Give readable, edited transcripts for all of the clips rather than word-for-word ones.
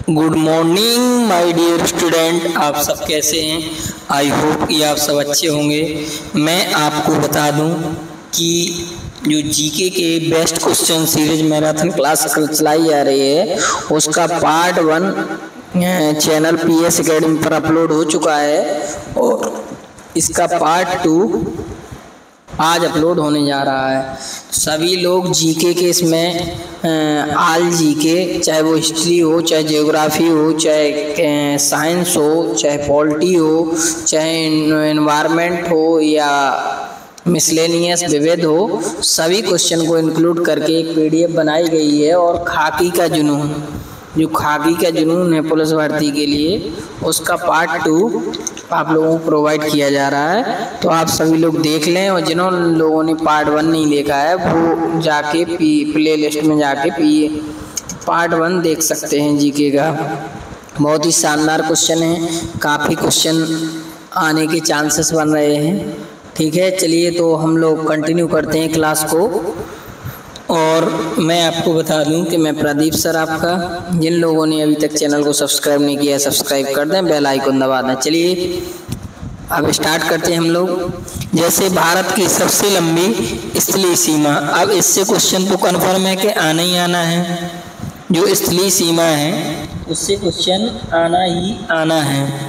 Good morning my dear student, आप सब कैसे हैं। आई होप कि आप सब अच्छे होंगे। मैं आपको बता दूं कि जो जीके के best question series marathon class चलाई जा रही है उसका पार्ट 1 चैनल पीएस एकेडमी पर अपलोड हो चुका है और इसका पार्ट 2 आज अपलोड होने जा रहा है। सभी लोग जीके के इसमें आल जीके, चाहे वो हिस्ट्री हो, चाहे ज्योग्राफी हो, चाहे साइंस हो, चाहे पॉलिटी हो, चाहे एनवायरनमेंट हो या मिसलेनियस विविध हो, सभी क्वेश्चन को इंक्लूड करके एक पीडीएफ बनाई गई है। और खाकी का जुनून, जो खाकी का जुनून है पुलिस भर्ती के लिए, उसका पार्ट 2 आप लोगों को प्रोवाइड किया जा रहा है। तो आप सभी लोग देख लें और जिन्होंने लोगों ने पार्ट 1 नहीं देखा है वो जाके प्ले लिस्ट में जाके पार्ट 1 देख सकते हैं। जीके का बहुत ही शानदार क्वेश्चन है, काफ़ी क्वेश्चन आने के चांसेस बन रहे हैं। ठीक है, चलिए तो हम लोग कंटिन्यू करते हैं क्लास को। और मैं आपको बता दूं कि मैं प्रदीप सर आपका, जिन लोगों ने अभी तक चैनल को सब्सक्राइब नहीं किया सब्सक्राइब कर दें, बेल आइकन दबा दें। चलिए अब स्टार्ट करते हैं हम लोग। जैसे भारत की सबसे लंबी स्थलीय सीमा, अब इससे क्वेश्चन तो कन्फर्म है कि आना ही आना है। जो स्थलीय सीमा है उससे क्वेश्चन आना ही आना है।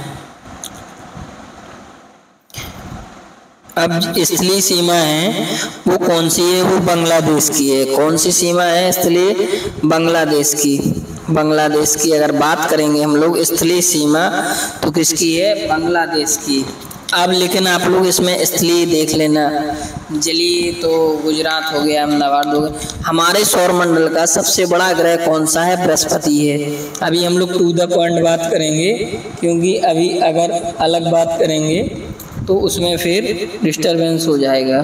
अब स्थलीय सीमा है वो कौन सी है? वो बांग्लादेश की है। कौन सी सीमा है स्थलीय? बांग्लादेश की। बांग्लादेश की अगर बात करेंगे हम लोग स्थलीय सीमा तो किसकी है? बांग्लादेश की। अब लेकिन आप लोग इसमें स्थलीय देख लेना। चलिए तो गुजरात हो गया, अहमदाबाद हो गया। हमारे सौरमंडल का सबसे बड़ा ग्रह कौन सा है? बृहस्पति है। अभी हम लोग टू द पॉइंट बात करेंगे, क्योंकि अभी अगर अलग बात करेंगे तो उसमें फिर डिस्टरबेंस हो जाएगा।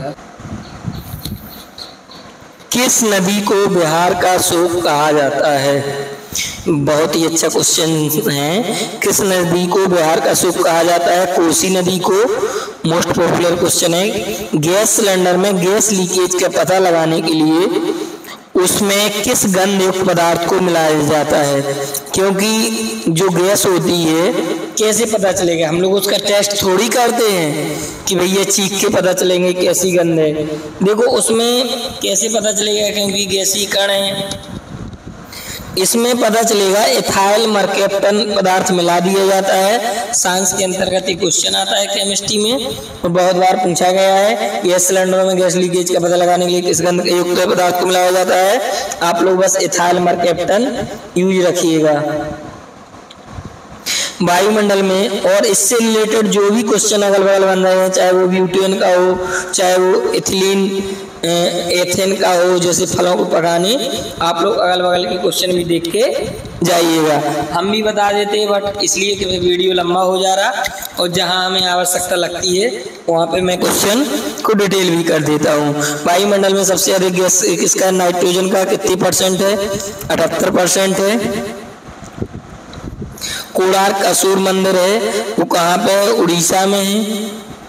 किस नदी को बिहार का शोक कहा जाता है? बहुत ही अच्छा क्वेश्चन है। किस नदी को बिहार का शोक कहा जाता है? कोसी नदी को। मोस्ट पॉपुलर क्वेश्चन है। गैस सिलेंडर में गैस लीकेज का पता लगाने के लिए उसमें किस गंध युक्त पदार्थ को मिलाया जाता है? क्योंकि जो गैस होती है कैसे पता चलेगा? हम लोग उसका टेस्ट थोड़ी करते हैं कि भैया चीख के पता चलेंगे कैसी गंध है। देखो उसमें कैसे पता चलेगा? क्योंकि गैसीय कण है, इसमें पता चलेगा। इथाइल मरकैप्टन पदार्थ मिला दिया जाता है। साइंस के अंतर्गत एक क्वेश्चन आता है केमिस्ट्री में और बहुत बार पूछा गया है। गैस सिलेंडरों में गैस लीकेज का पता लगाने के लिए किस गंध युक्त पदार्थ को मिलाया जाता है? आप लोग बस इथाइल मरकैप्टन यूज रखिएगा। वायुमंडल में और इससे रिलेटेड जो भी क्वेश्चन अगल बगल बन रहे हैं, चाहे वो ब्यूटेन का हो, चाहे वो इथिलीन एथेन का हो, जैसे फलों को पकाने, आप लोग अगल बगल के क्वेश्चन भी देख के जाइएगा। हम भी बता देते हैं बट इसलिए कि वीडियो लंबा हो जा रहा और जहां हमें आवश्यकता लगती है वहां पे मैं क्वेश्चन को डिटेल भी कर देता हूँ। वायुमंडल में सबसे अधिक गैस किसका? नाइट्रोजन का। कितनी % है? 78% है। कोणार्क का सूर्य मंदिर है वो कहाँ पे है? उड़ीसा में है।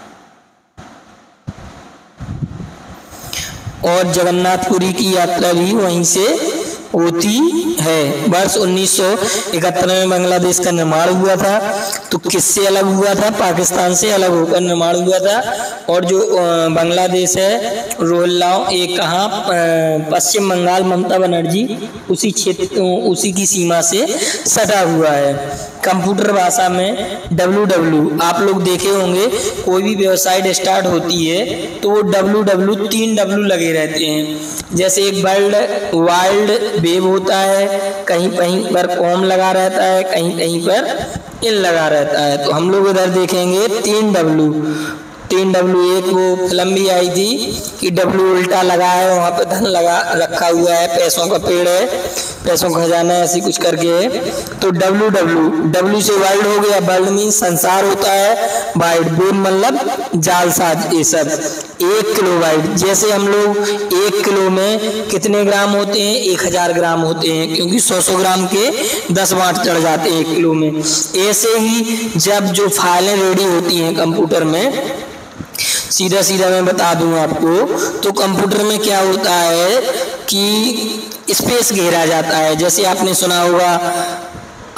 और जगन्नाथपुरी की यात्रा भी वहीं से होती है। वर्ष 1971 में बांग्लादेश का निर्माण हुआ था। तो किससे अलग हुआ था? पाकिस्तान से अलग होकर निर्माण हुआ था। और जो बांग्लादेश है रोहिल्लाओं एक कहाँ? पश्चिम बंगाल, ममता बनर्जी उसी क्षेत्र उसी की सीमा से सटा हुआ है। कंप्यूटर भाषा में WW आप लोग देखे होंगे, कोई भी वेबसाइट स्टार्ट होती है तो वो WW 3 W लगे रहते हैं। जैसे एक वाइल्ड वेब होता है, कहीं कहीं पर कॉम लगा रहता है, कहीं कहीं पर इन लगा रहता है। तो हम लोग इधर देखेंगे 3 W। एक वो फिल्म भी आई थी कि W उल्टा लगा है, वहाँ पे धन लगा रखा हुआ है, पैसों का पेड़ है, पैसों का खजाना ऐसी कुछ करके है। तो W से वाइल्ड हो गया। वर्ल्ड मीन संसार होता है, वाइड वेब मतलब जालसाज। ये सब 1 किलो वाइड। जैसे हम लोग 1 किलो में कितने ग्राम होते हैं? 1000 ग्राम होते हैं, क्योंकि 100 ग्राम के 10 वाट चढ़ जाते हैं 1 किलो में। ऐसे ही जब जो फाइलें रेडी होती हैं कंप्यूटर में, सीधा सीधा मैं बता दूं आपको, तो कंप्यूटर में क्या होता है कि स्पेस घेरा जाता है। जैसे आपने सुना होगा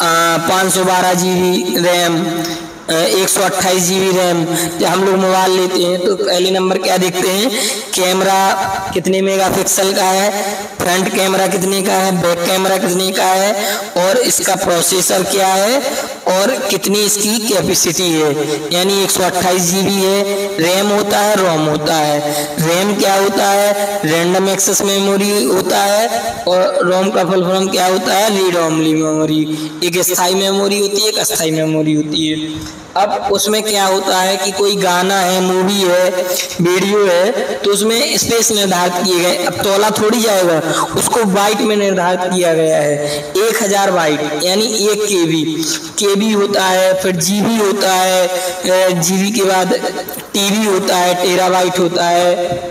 512 GB रैम, 128 GB रैम। जब हम लोग मोबाइल लेते हैं तो पहले नंबर क्या देखते हैं, कैमरा कितने मेगापिक्सल का है, फ्रंट कैमरा कितने का है, बैक कैमरा कितने का है, और इसका प्रोसेसर क्या है, और कितनी इसकी कैपेसिटी है। यानी 128 GB है, रैम होता है, रोम होता है। रैम क्या होता है, रैंडम एक्सेस मेमोरी होता है, और रोम का फुल फॉर्म क्या होता है, रीड ओनली मेमोरी। एक स्थायी मेमोरी होती है, एक अस्थायी मेमोरी होती है। अब उसमें क्या होता है कि कोई गाना है, मूवी है, वीडियो है, तो उसमें स्पेस निर्धारित किए गए। अब तोला थोड़ी जाएगा, उसको बाइट में निर्धारित किया गया है, 1000 बाइट यानी 1 KB। KB होता है, फिर GB होता है, GB के बाद TB होता है, टेराबाइट होता है।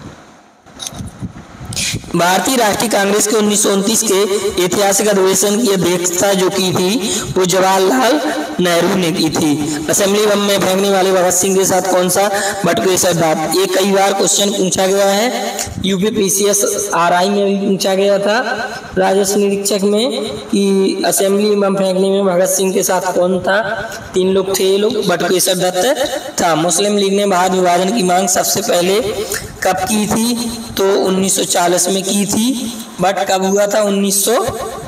भारतीय राष्ट्रीय कांग्रेस के 1929 के ऐतिहासिक अधिवेशन की अध्यक्षता जो की थी वो जवाहरलाल नेहरू ने की थी। असेंबली बम में फेंकने वाले भगत सिंह के साथ कौन सा बटुकेश्वर दत्त। ये कई बार क्वेश्चन पूछा गया है, UPPCS RI में भी पूछा गया था राजस्व निरीक्षक में कि असेंबली बम फेंकने में भगत सिंह के साथ कौन था। 3 लोग थे, ये लोग, बटुकेश्वर दत्त था। मुस्लिम लीग ने भारत विभाजन की मांग सबसे पहले कब की थी, तो 1940 में की थी, बट कब हुआ था, 1900।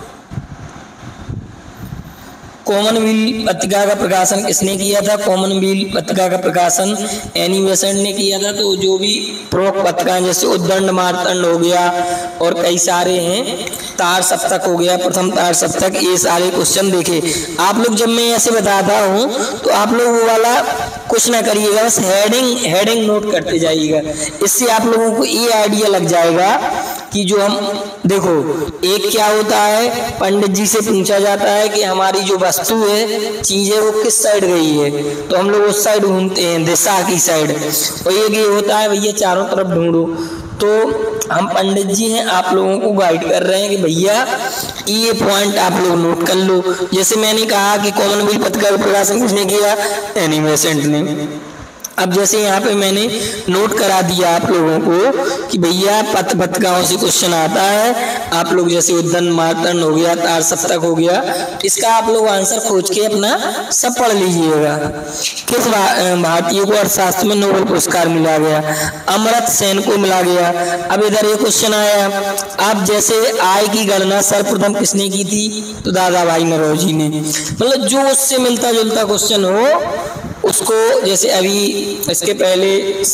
कॉमनवेल्थ पत्रिका का प्रकाशन किसने किया था, कॉमनवेल्थ पत्रिका का प्रकाशन एनी बेसेंट ने किया था। तो जो भी प्रमुख पत्रिकाएं जैसे उद्दंड मार्तंड हो गया और कई सारे हैं, तार सप्तक हो गया, प्रथम तार सप्तक, ये सारे क्वेश्चन देखे आप लोग। जब मैं ऐसे बताता हूँ तो आप लोग वो वाला कुछ ना करिएगा, बस हेडिंग नोट करते जाइएगा। इससे आप लोगों को ये आइडिया लग जाएगा कि जो हम देखो, एक क्या होता है, पंडित जी से पूछा जाता है कि हमारी जो वस्तु है, चीज है, वो किस साइड गई है, तो हम लोग उस साइड ढूंढते हैं, दिशा की साइड। और ये होता है भैया चारों तरफ ढूंढो। तो हम पंडित जी हैं, आप लोगों को गाइड कर रहे हैं कि भैया ये पॉइंट आप लोग नोट कर लो। जैसे मैंने कहा कि कॉमनवेल्थ पत्रिका का प्रकाशन किसने किया, एनी बेसेंट ने। अब जैसे यहाँ पे मैंने नोट करा दिया आप लोगों को कि भैया पत्रिकाओं से क्वेश्चन आता है, आप लोग जैसे उद्दंड मार्तंड हो गया, तार सप्तक हो गया, इसका आप लोग आंसर खोज के अपना सब पढ़ लीजिएगा। किस भारतीय को अर्थशास्त्र में नोबेल पुरस्कार मिला गया, अमर्त्य सेन को मिला गया। अब इधर ये क्वेश्चन आया, आप जैसे आय की गणना सर्वप्रथम किसने की थी, तो दादा भाई नौरोजी ने। मतलब जो उससे मिलता जुलता क्वेश्चन हो उसको, जैसे अभी इसके पहले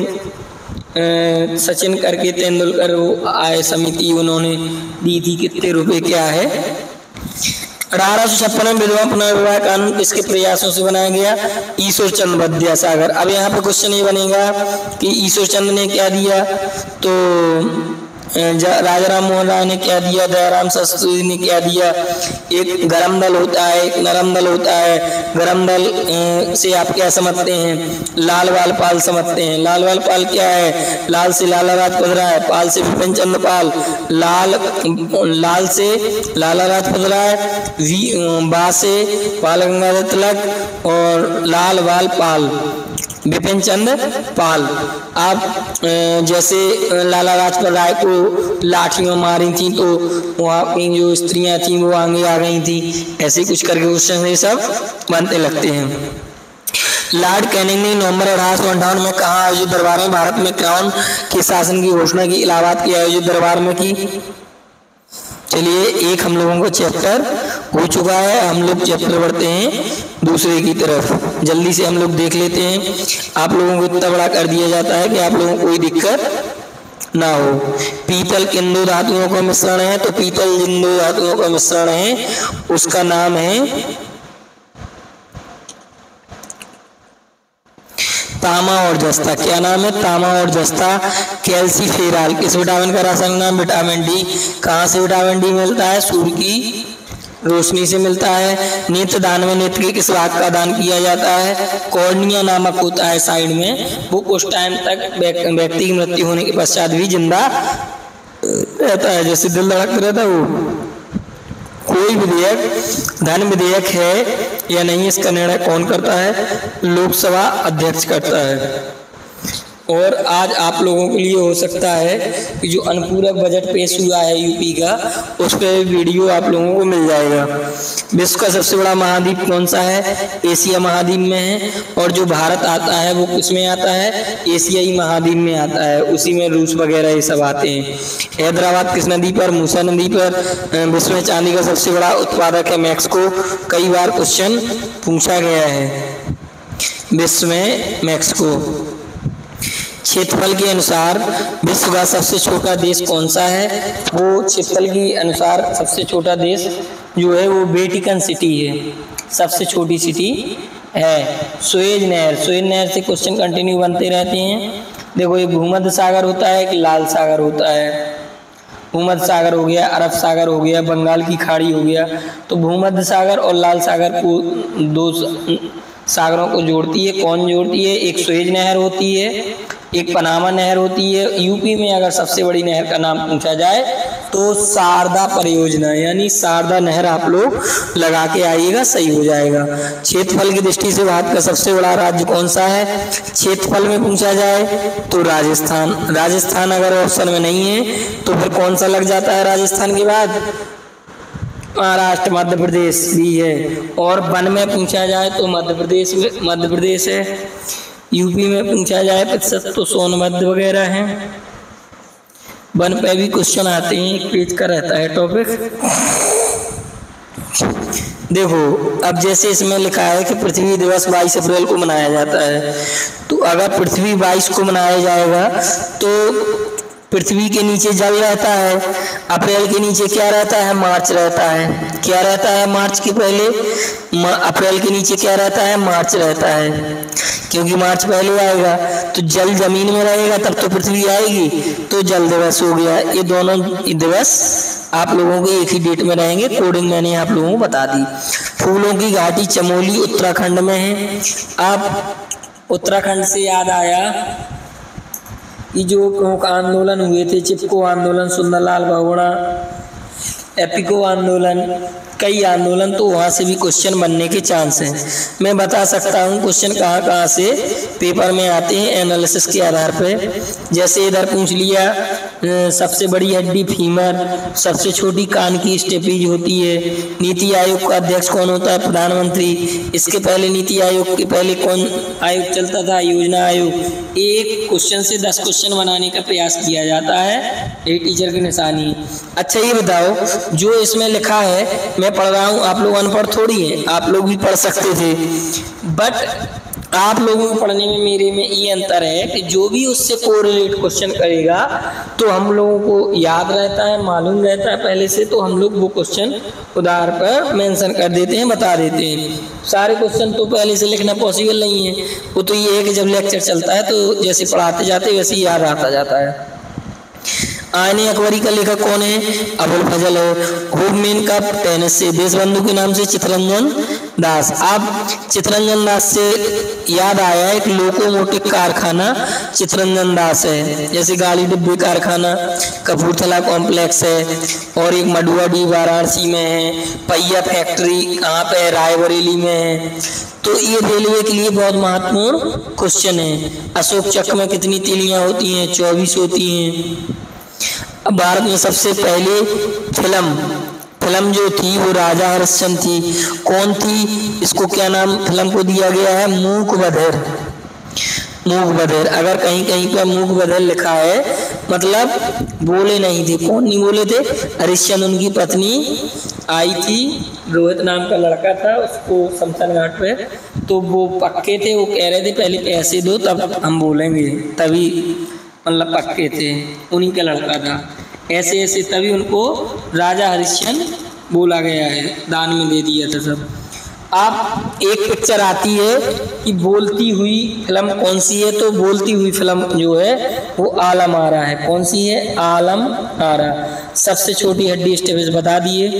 सचिन करके तेंदुलकर वो आय समिति उन्होंने दी थी, कितने रुपए क्या है। 1856 में विधवा पुनर्विवाह कानून किसके प्रयासों से बनाया गया, ईश्वर चंद्र विद्यासागर। अब यहाँ पे क्वेश्चन ये बनेगा कि ईश्वर चंद्र ने क्या दिया, तो राजा राम मोहन राय ने क्या दिया, दयाराम शास्त्री ने क्या दिया। एक गरम दल होता है, एक नरम दल होता है। गरम दल से आप क्या समझते हैं, लाल वाल पाल समझते हैं। लाल वाल पाल क्या है, लाल से लाला राजपथ राय, पाल से विपिन चंद्र पाल। लाल से लाला राजपथ राय, बा से बाल गंगाधर तिलक, और लाल वाल पाल विपिन चंद्र पाल। आप जैसे लाला लाजपत राय को लाठियों मारी थी तो वहाँ की जो स्त्रियां थी वो आगे आ गई थी, ऐसे कुछ करके क्वेश्चन ये सब बनते लगते हैं। लॉर्ड कैनिंग ने नवंबर 1858 में कहाँ आयोजित दरबार में भारत में क्राउन के शासन की घोषणा की, इलाहाबाद के आयोजित दरबार में की। चलिए, एक हम लोगों को चैप्टर हो चुका है, हम लोग चैप्टर बढ़ते हैं दूसरे की तरफ। जल्दी से हम लोग देख लेते हैं। आप लोगों को इतना बड़ा कर दिया जाता है कि आप लोगों को कोई दिक्कत ना हो। पीतल किन दो धातुओं का मिश्रण है, तो पीतल जिन दो धातुओं का मिश्रण है उसका नाम है तामा और जस्ता। क्या नाम है, तामा और जस्ता। कैल्सीफेरॉल किस विटामिन का रासायनिक नाम, विटामिन डी। कहाँ से विटामिन डी मिलता है, सूर्य की रोशनी से मिलता है। नेत्र दान में नेत्र के किस भाग का दान किया जाता है, कॉर्निया नामक होता है साइड में, वो कुछ टाइम तक व्यक्ति की मृत्यु होने के पश्चात भी जिंदा रहता है, जैसे दिल धड़कता रहता है वो। कोई विधेयक धन विधेयक है या नहीं, इसका निर्णय कौन करता है, लोकसभा अध्यक्ष करता है। और आज आप लोगों के लिए हो सकता है कि जो अनुपूरक बजट पेश हुआ है यूपी का, उस पर वीडियो आप लोगों को मिल जाएगा। विश्व का सबसे बड़ा महाद्वीप कौन सा है? एशिया महाद्वीप में है। और जो भारत आता है वो किस में आता है? एशियाई महाद्वीप में आता है, उसी में रूस वगैरह ये सब आते हैं। हैदराबाद किस नदी पर? मूसा नदी पर। विश्व में चांदी का सबसे बड़ा उत्पादक है मैक्सिको। कई बार क्वेश्चन पूछा गया है विश्व में मैक्सिको। क्षेत्रफल के अनुसार विश्व का सबसे छोटा देश कौन सा है? वो क्षेत्रफल के अनुसार सबसे छोटा देश जो है वो वेटिकन सिटी है, सबसे छोटी सिटी है। सुएज नहर, सुएज नहर से क्वेश्चन कंटिन्यू बनते रहते हैं। देखो, एक भूमध्य सागर होता है, एक लाल सागर होता है। भूमध्य सागर हो गया, अरब सागर हो गया, बंगाल की खाड़ी हो गया। तो भूमध्य सागर और लाल सागर को, दो सागरों को जोड़ती है। कौन जोड़ती है? एक सुएज नहर होती है, एक पनामा नहर होती है। यूपी में अगर सबसे बड़ी नहर का नाम पूछा जाए तो शारदा परियोजना, यानी शारदा नहर आप लोग लगा के आइएगा, सही हो जाएगा। क्षेत्रफल की दृष्टि से भारत का सबसे बड़ा राज्य कौन सा है? क्षेत्रफल में पूछा जाए तो राजस्थान। राजस्थान अगर ऑप्शन में नहीं है तो फिर कौन सा लग जाता है राजस्थान के बाद? महाराष्ट्र, मध्य प्रदेश भी है। और वन में पूछा जाए तो मध्य प्रदेश है। यूपी में पूछा जाए प्रतिशत तो सोनभद्र वगैरह है। वन पे भी क्वेश्चन आते हैं, एक पेज का रहता है टॉपिक। देखो, अब जैसे इसमें लिखा है कि पृथ्वी दिवस 22 अप्रैल को मनाया जाता है, तो अगर पृथ्वी 22 को मनाया जाएगा तो पृथ्वी के नीचे जल रहता है। अप्रैल के नीचे क्या रहता है? मार्च रहता है। क्या रहता है मार्च के पहले? अप्रैल के नीचे क्या रहता है? मार्च रहता है, क्योंकि मार्च पहले आएगा। तो जल जमीन में रहेगा तब तो पृथ्वी आएगी, तो जल दिवस हो गया। ये दोनों दिवस आप लोगों के एक ही डेट में रहेंगे। कोडिंग मैंने आप लोगों को बता दी। फूलों की घाटी चमोली उत्तराखंड में है। अब उत्तराखंड से याद आया, ये जो आंदोलन हुए थे, चिपको आंदोलन, सुंदरलाल बहुगुणा, एपिको आंदोलन, कई आंदोलन, तो वहाँ से भी क्वेश्चन बनने के चांस हैं। मैं बता सकता हूँ क्वेश्चन कहाँ कहाँ से पेपर में आते हैं एनालिसिस के आधार पे। जैसे इधर पूछ लिया, सबसे बड़ी हड्डी फीमर, सबसे छोटी कान की स्टेपीज होती है। नीति आयोग का अध्यक्ष कौन होता है? प्रधानमंत्री। इसके पहले नीति आयोग के पहले कौन आयोग चलता था? योजना आयोग। एक क्वेश्चन से 10 क्वेश्चन बनाने का प्रयास किया जाता है, ये टीचर की निशानी। अच्छा, ये बताओ, जो इसमें लिखा है, मैं पढ़ रहा हूँ, आप लोग अनपढ़ थोड़ी हैं, आप लोग भी पढ़ सकते थे, बट आप लोगों को पढ़ने में मेरे में ये अंतर है कि जो भी उससे कोरिलेट क्वेश्चन करेगा तो हम लोगों को याद रहता है, मालूम रहता है पहले से, तो हम लोग वो क्वेश्चन उधार पर मेंशन कर देते हैं, बता देते हैं। सारे क्वेश्चन तो पहले से लिखना पॉसिबल नहीं है। वो तो ये है कि जब लेक्चर चलता है तो जैसे पढ़ाते जाते वैसे ही याद आता जाता है। आईने अकबरी का लेखक कौन है? अबुल फजल है। होममेन कप टेनिस से, देशबंधु के नाम से चित्तरंजन दास। अब चित्तरंजन दास से याद आया, एक लोकोमोटिव कारखाना चित्तरंजन दास है। जैसे गाड़ी डिब्बे कारखाना कपूरथला कॉम्प्लेक्स है, और एक मडुआडी वाराणसी में है। पहिया फैक्ट्री कहाँ पे है? रायबरेली में है। तो ये रेलवे के लिए बहुत महत्वपूर्ण क्वेश्चन है। अशोक चक्र में कितनी तीलियां होती हैं? 24 होती हैं। अब भारत में सबसे पहले फिल्म जो थी वो राजा हरिश्चंद्र थी। कौन थी? इसको क्या नाम फिल्म को दिया गया है? मूक बधिर। मूक बधिर। अगर कहीं कहीं पर मूक बधिर लिखा है मतलब बोले नहीं थे। कौन नहीं बोले थे? हरिश्चंद्र। उनकी पत्नी आई थी, रोहित नाम का लड़का था, उसको शमशान घाट पे, तो वो पक्के थे, वो कह रहे थे पहले पैसे दो तब हम बोलेंगे, तभी मतलब पक्के थे। उन्हीं का लड़का था। ऐसे ऐसे तभी उनको राजा हरिश्चंद्र बोला गया है, दान में दे दिया था सब। अब एक पिक्चर आती है कि बोलती हुई फिल्म कौन सी है? तो बोलती हुई फिल्म जो है वो आलम आरा है। कौन सी है? आलम आरा। सबसे छोटी हड्डी स्टेपस बता दिए।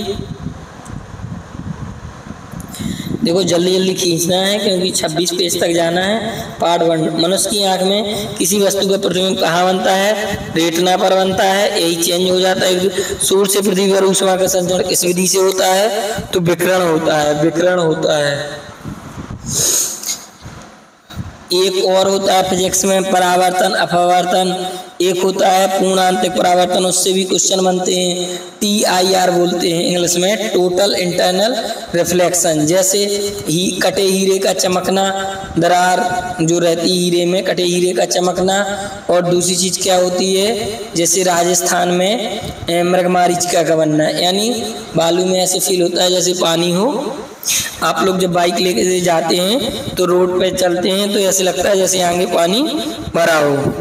देखो, जल्दी जल्दी खींचना है क्योंकि 26 पेज तक जाना है। पार्ट 1, मनुष्य की आंख में किसी वस्तु का प्रतिबिंब कहाँ बनता है? रेटिना पर बनता है। यही चेंज हो जाता है। सूर्य से पृथ्वी पर ऊष्मा का संचरण किस विधि से होता है? तो विकिरण होता है। विकिरण होता है। एक और होता है फिजिक्स में परावर्तन अपवर्तन, एक होता है पूर्णांतिक परावर्तन, उससे भी क्वेश्चन बनते हैं। TIR बोलते हैं इंग्लिश में, टोटल इंटरनल रिफ्लेक्शन। जैसे कटे हीरे का चमकना, दरार जो रहती हीरे में, कटे हीरे का चमकना। और दूसरी चीज़ क्या होती है, जैसे राजस्थान में मृगमरीचिका का बनना, यानी बालू में ऐसे फील होता है जैसे पानी हो। आप लोग जब बाइक लेके जाते हैं तो रोड पे चलते हैं तो ऐसे लगता है जैसे आगे पानी भरा हो।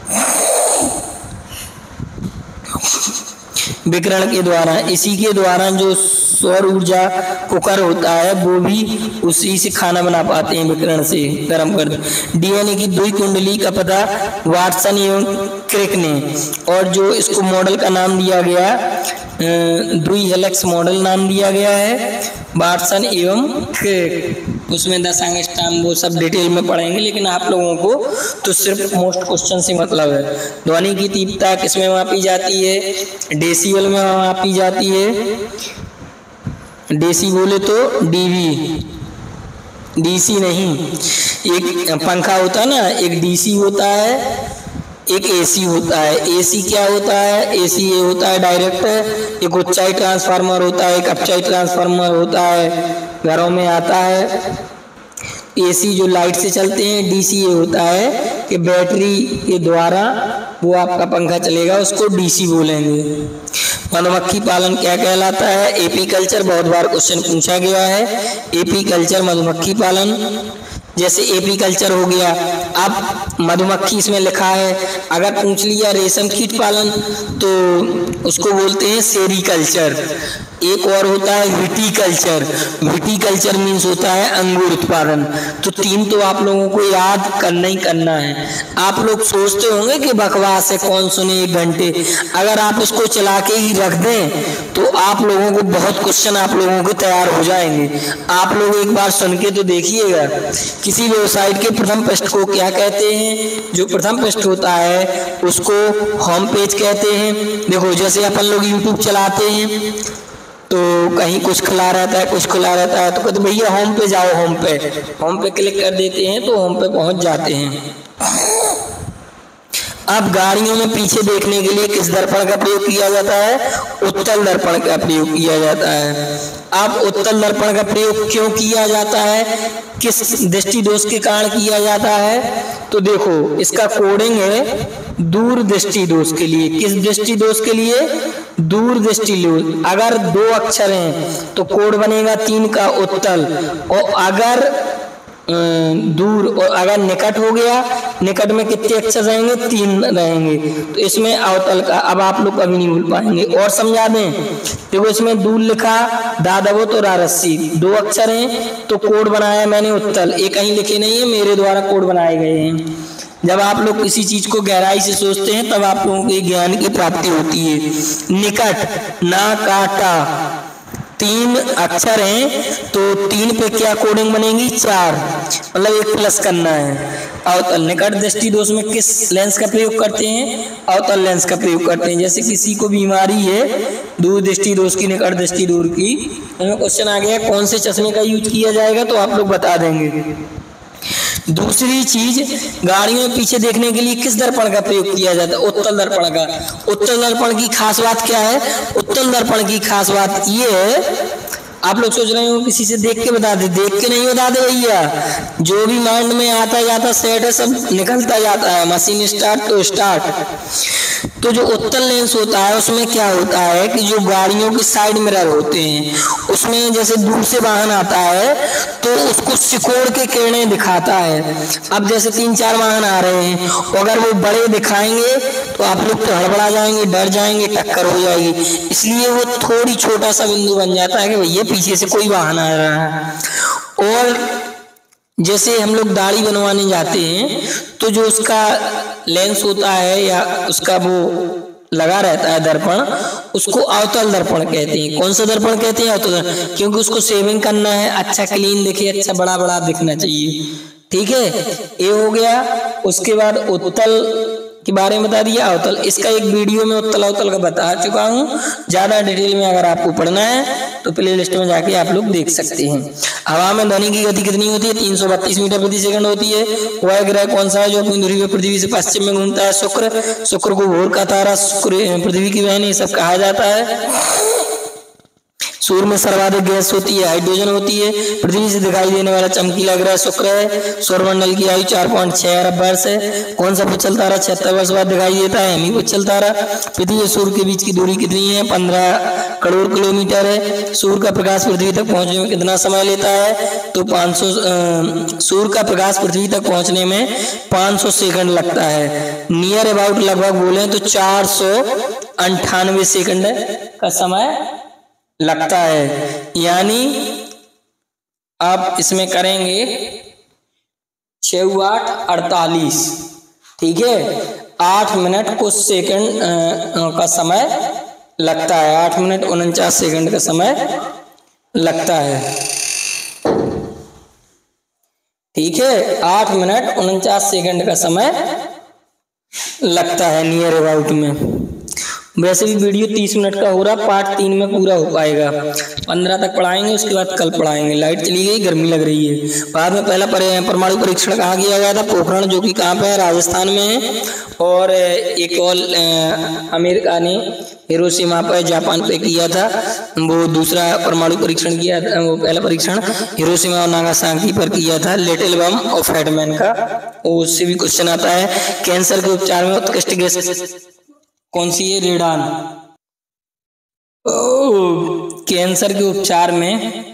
विकिरण के द्वारा, इसी के द्वारा जो सौर ऊर्जा कुकर होता है वो भी उसी से खाना बना पाते हैं, विकिरण से गर्म कर। DNA की द्वि कुंडली का पता वाटसन एवं क्रिक ने, और जो इसको मॉडल का नाम दिया गया द्वि हेलिक्स मॉडल नाम दिया गया है, वाटसन एवं क्रिक। उसमें दशांग वो सब डिटेल में पढ़ेंगे, लेकिन आप लोगों को तो सिर्फ मोस्ट क्वेश्चन से मतलब है। ध्वनि की तीव्रता किसमें मापी जाती है, डेसिबल में मापी जाती है। डेसी बोले तो DB, DC नहीं। एक पंखा होता है ना, एक DC होता है, एक AC होता है। AC क्या होता है, AC ये होता है डायरेक्ट। एक ऊंचाई ट्रांसफार्मर होता है, एक अपचाई ट्रांसफार्मर होता है, घरों में आता है। AC जो लाइट से चलते हैं। DC ये होता है कि बैटरी के द्वारा वो आपका पंखा चलेगा, उसको DC बोलेंगे। मधुमक्खी पालन क्या कहलाता है, एपीकल्चर। बहुत बार क्वेश्चन पूछा गया है, एपीकल्चर मधुमक्खी पालन। जैसे एपीकल्चर हो गया, अब मधुमक्खी इसमें लिखा है, अगर पूछ लिया रेशम कीट पालन तो उसको बोलते हैं सेरीकल्चर। एक और होता है विटीकल्चर। विटीकल्चर मीन्स होता है अंगूर उत्पादन। तो तीन तो आप लोगों को याद करना ही करना है। आप लोग सोचते होंगे कि बकवास है, कौन सुने 1 घंटे। अगर आप उसको चला के ही रख दें तो आप लोगों को बहुत क्वेश्चन आप लोगों के तैयार हो जाएंगे। आप लोग एक बार सुन के तो देखिएगा। किसी वेबसाइट के प्रथम पृष्ठ को क्या कहते हैं, जो प्रथम पृष्ठ होता है उसको होम पेज कहते हैं। देखो जैसे अपन लोग यूट्यूब चलाते हैं तो कहीं कुछ खुला रहता है, कुछ खुला रहता है, तो कहते भैया होम पे जाओ। होम पे क्लिक कर देते हैं तो होम पे पहुंच जाते हैं। अब गाड़ियों में पीछे देखने के लिए किस दर्पण का प्रयोग किया जाता है, उत्तल दर्पण का प्रयोग किया जाता है। अब उत्तल दर्पण का प्रयोग क्यों किया जाता है, किस दृष्टि दोष के कारण किया जाता है, तो देखो इसका कोडिंग है दूर दृष्टि दोष के लिए। किस दृष्टि दोष के लिए, दूर दृष्टि दोष। अगर 2 अक्षर हैं तो कोड बनेगा 3 का उत्तल, और अगर दूर और अगर निकट हो गया, निकट में कितने अक्षर रहेंगे, 3 रहेंगे, तो इसमें अवतल का। अब आप लोग कभी नहीं भूल पाएंगे। और समझा दें, देखो इसमें दूर लिखा, दादवो तो रारस्सी, 2 अक्षर हैं तो कोड बनाया मैंने उत्तल। ये कहीं लिखे नहीं है, मेरे द्वारा कोड बनाए गए हैं। जब आप लोग किसी चीज को गहराई से सोचते हैं तब आप लोगों के ज्ञान की प्राप्ति होती है। निकट, ना, काटा, 3 अक्षर हैं तो 3 पे क्या कोडिंग बनेगी, 4, मतलब 1 प्लस करना है। अवतल, निकट दृष्टि दोष में किस लेंस का प्रयोग करते हैं, अवतल लेंस का प्रयोग करते हैं। जैसे किसी को बीमारी है दूर दृष्टि दोष की, निकट दृष्टि दूर की, हमें क्वेश्चन आ गया कौन से चश्मे का यूज किया जाएगा, तो आप लोग बता देंगे। दूसरी चीज, गाड़ियों में पीछे देखने के लिए किस दर्पण का प्रयोग किया जाता है, उत्तल दर्पण का। उत्तल दर्पण की खास बात क्या है, उत्तल दर्पण की खास बात ये है, आप लोग सोच रहे हो किसी से देख के बता दे, देख के नहीं बता दे भैया, जो भी माइंड में आता जाता सेट है सब निकलता जाता है। मशीन स्टार्ट तो स्टार्ट। तो जो उत्तल लेंस होता है उसमें क्या होता है कि जो गाड़ियों के साइड मिरर होते हैं उसमें जैसे दूर से वाहन आता है तो उसको सिकोड़ के किरणें दिखाता है। अब जैसे 3-4 वाहन आ रहे हैं, अगर वो बड़े दिखाएंगे तो आप लोग तो हड़बड़ा जाएंगे, डर जाएंगे, टक्कर हो जाएगी। इसलिए वो थोड़ी छोटा सा बिंदु बन जाता है कि भैया पीछे से कोई वाहन आ रहा है। और जैसे हम लोग दाढ़ी बनवाने जाते हैं तो जो उसका लेंस होता है या उसका वो लगा रहता है दर्पण, उसको अवतल दर्पण कहते हैं। कौन सा दर्पण कहते हैं, अवतल, क्योंकि उसको शेविंग करना है, अच्छा क्लीन दिखे, अच्छा बड़ा बड़ा दिखना चाहिए। ठीक है, ये हो गया। उसके बाद उत्तल के बारे में बता दिया। अवतल, इसका एक वीडियो में उत्तल अवतल का बता चुका हूँ। ज्यादा डिटेल में अगर आपको पढ़ना है तो प्ले लिस्ट में जाके आप लोग देख सकते हैं। हवा में ध्वनि की गति कितनी होती है? 332 मीटर प्रति सेकंड होती है। वह ग्रह कौन सा है जो अपनी धुरी पर पृथ्वी से पश्चिम में घूमता है? शुक्र। शुक्र को भोर का तारा, शुक्र पृथ्वी की बहन, ये सब कहा जाता है। सूर्य में सर्वाधिक गैस होती है, हाइड्रोजन होती है। पृथ्वी से दिखाई देने वाला चमकीला ग्रह शुक्र है। सौरमंडल की आयु 4.6 अरब वर्ष है। कौन सा पुच्छल तारा 76 वर्ष बाद दिखाई देता है? हेमी पुच्छल तारा। पृथ्वी और सूर्य के बीच की दूरी कितनी है? 15 करोड़ किलोमीटर है। सूर्य का प्रकाश पृथ्वी तक पहुंचने में कितना समय लेता है? तो 500 सूर्य का प्रकाश पृथ्वी तक पहुंचने में 500 सेकंड लगता है। नियर अबाउट लगभग बोले तो 498 सेकंड का समय लगता है। यानी आप इसमें करेंगे 6 8 48, ठीक है। 8 मिनट कुछ सेकंड का समय लगता है। 8 मिनट 49 सेकंड का समय लगता है, ठीक है। 8 मिनट 49 सेकंड का समय लगता है नियर अबाउट में। वैसे भी वीडियो 30 मिनट का हो रहा, पार्ट 3 में पूरा हो पाएगा। 15 तक पढ़ाएंगे, उसके बाद कल पढ़ाएंगे। लाइट चली गई, गर्मी लग रही है। बाद में पहला परमाणु परीक्षण कहाँ किया गया था? पोखरण, जो कि कहाँ पे है? राजस्थान में है। और एक और अमेरिका ने हिरोशिमा पे, जापान पे किया था। वो दूसरा परमाणु परीक्षण किया था। वो पहला परीक्षण हिरोशिमा और नागासाकी पर किया था, लिटिल बम और फैटमैन का। उससे भी क्वेश्चन आता है। कैंसर के उपचार में उत्कृष्ट गैस कौन सी है? रेडान। कैंसर के उपचार में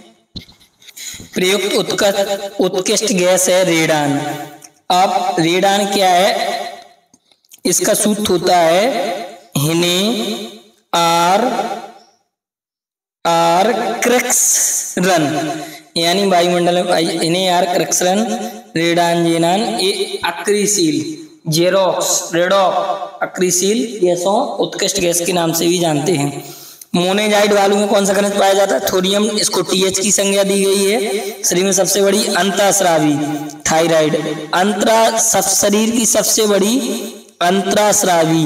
प्रयुक्त उत्कृष्ट गैस है रेडान। अब रेडान क्या है? इसका सूत्र होता है हिने आर क्रक्सरन, यानी वायुमंडल में हिने आर क्रक्सरन रेडान जेनान ये अक्रिशील जेरोक्स रेडॉक अक्रिशील गैसों उत्कृष्ट गैस के नाम से भी जानते हैं। मोनेजाइड बालू में कौन सा खनिज पाया जाता है? थोरियम। इसको TH की संज्ञा दी गई है। शरीर में सबसे बड़ी अंतःस्रावी थायराइड। शरीर की सबसे बड़ी अंतःस्रावी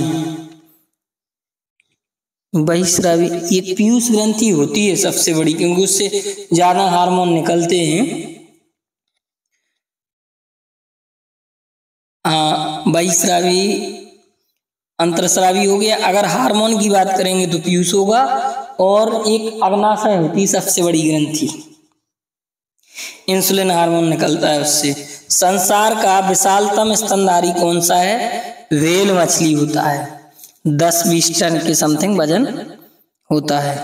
बहिस्रावी ये पीयूष ग्रंथि होती है सबसे बड़ी, क्योंकि उससे ज्यादा हार्मोन निकलते हैं। बहिस्रावी, अंतरस्रावी हो गया। अगर हार्मोन की बात करेंगे तो पीयूष होगा। और एक अग्नाशय होती है सबसे बड़ी ग्रंथि, इंसुलिन हार्मोन निकलता है उससे। संसार का विशालतम स्तनधारी कौन सा है? व्हेल मछली होता है। 10-20 टन के समथिंग वजन होता है।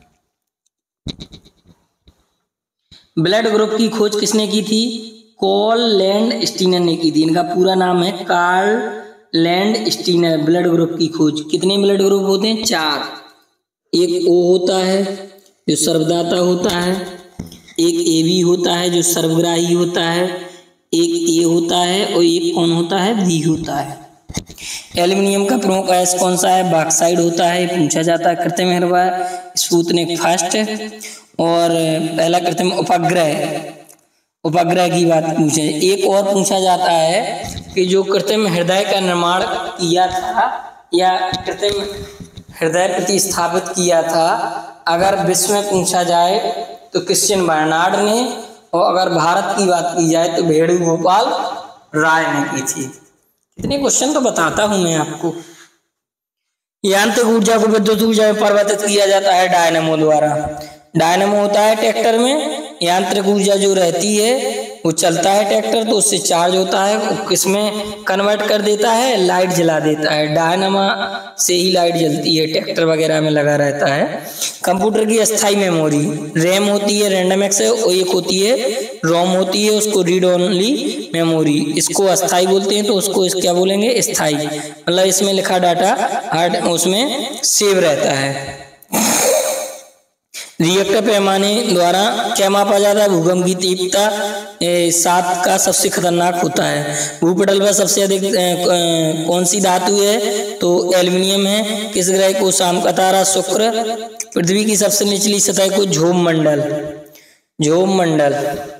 ब्लड ग्रुप की खोज किसने की थी? कार्ल लैंडस्टीनर ने की थी। इनका पूरा नाम है कार्ल लैंडस्टीनर। ब्लड ग्रुप की खोज। कितने ब्लड ग्रुप होते हैं? 4। एक O होता है जो सर्वदाता होता है, एक AB होता है जो सर्वग्राही होता है, एक A होता है और एक कौन होता है? B होता है। एल्यूमिनियम का प्रमुख अयस्क कौन सा है? बॉक्साइड होता है। पूछा जाता है। कृत्रिम उपग्रह स्पुतनिक फर्स्ट और पहला कृत्रिम उपग्रह की बात पूछे। एक और पूछा जाता है कि जो कृत्रिम हृदय का निर्माण किया था या कृत्रिम हृदय प्रतिस्थापित किया था, अगर विश्व में पूछा जाए तो क्रिश्चियन बर्नार्ड ने, और अगर भारत की बात की जाए तो वेणुगोपाल राय ने की थी। इतने क्वेश्चन तो बताता हूं मैं आपको। यांत्रिक ऊर्जा को विद्युत ऊर्जा में परिवर्तित किया जाता है डायनेमो द्वारा। डायनेमो होता है ट्रैक्टर में। यांत्रिक ऊर्जा जो रहती है वो चलता है ट्रैक्टर, तो उससे चार्ज होता है, वो किसमें कन्वर्ट कर देता है? लाइट जला देता है। डायनामा से ही लाइट जलती है, ट्रैक्टर वगैरह में लगा रहता है। कंप्यूटर की अस्थाई मेमोरी रैम होती है, रैंडम एक्सेस, और एक होती है रोम होती है, उसको रीड ओनली मेमोरी। इसको अस्थाई बोलते हैं, तो उसको क्या बोलेंगे? स्थाई। मतलब इसमें लिखा डाटा हार्ड उसमें सेव रहता है। रिएक्टर पैमाने द्वारा क्या मापा जाता है? भूकंप की तीव्रता 7 का सबसे खतरनाक होता है। भूपटल पर सबसे अधिक कौन सी धातु है? तो एल्यूमिनियम है। किस ग्रह को शाम का तारा? शुक्र। पृथ्वी की सबसे निचली सतह को झोममंडल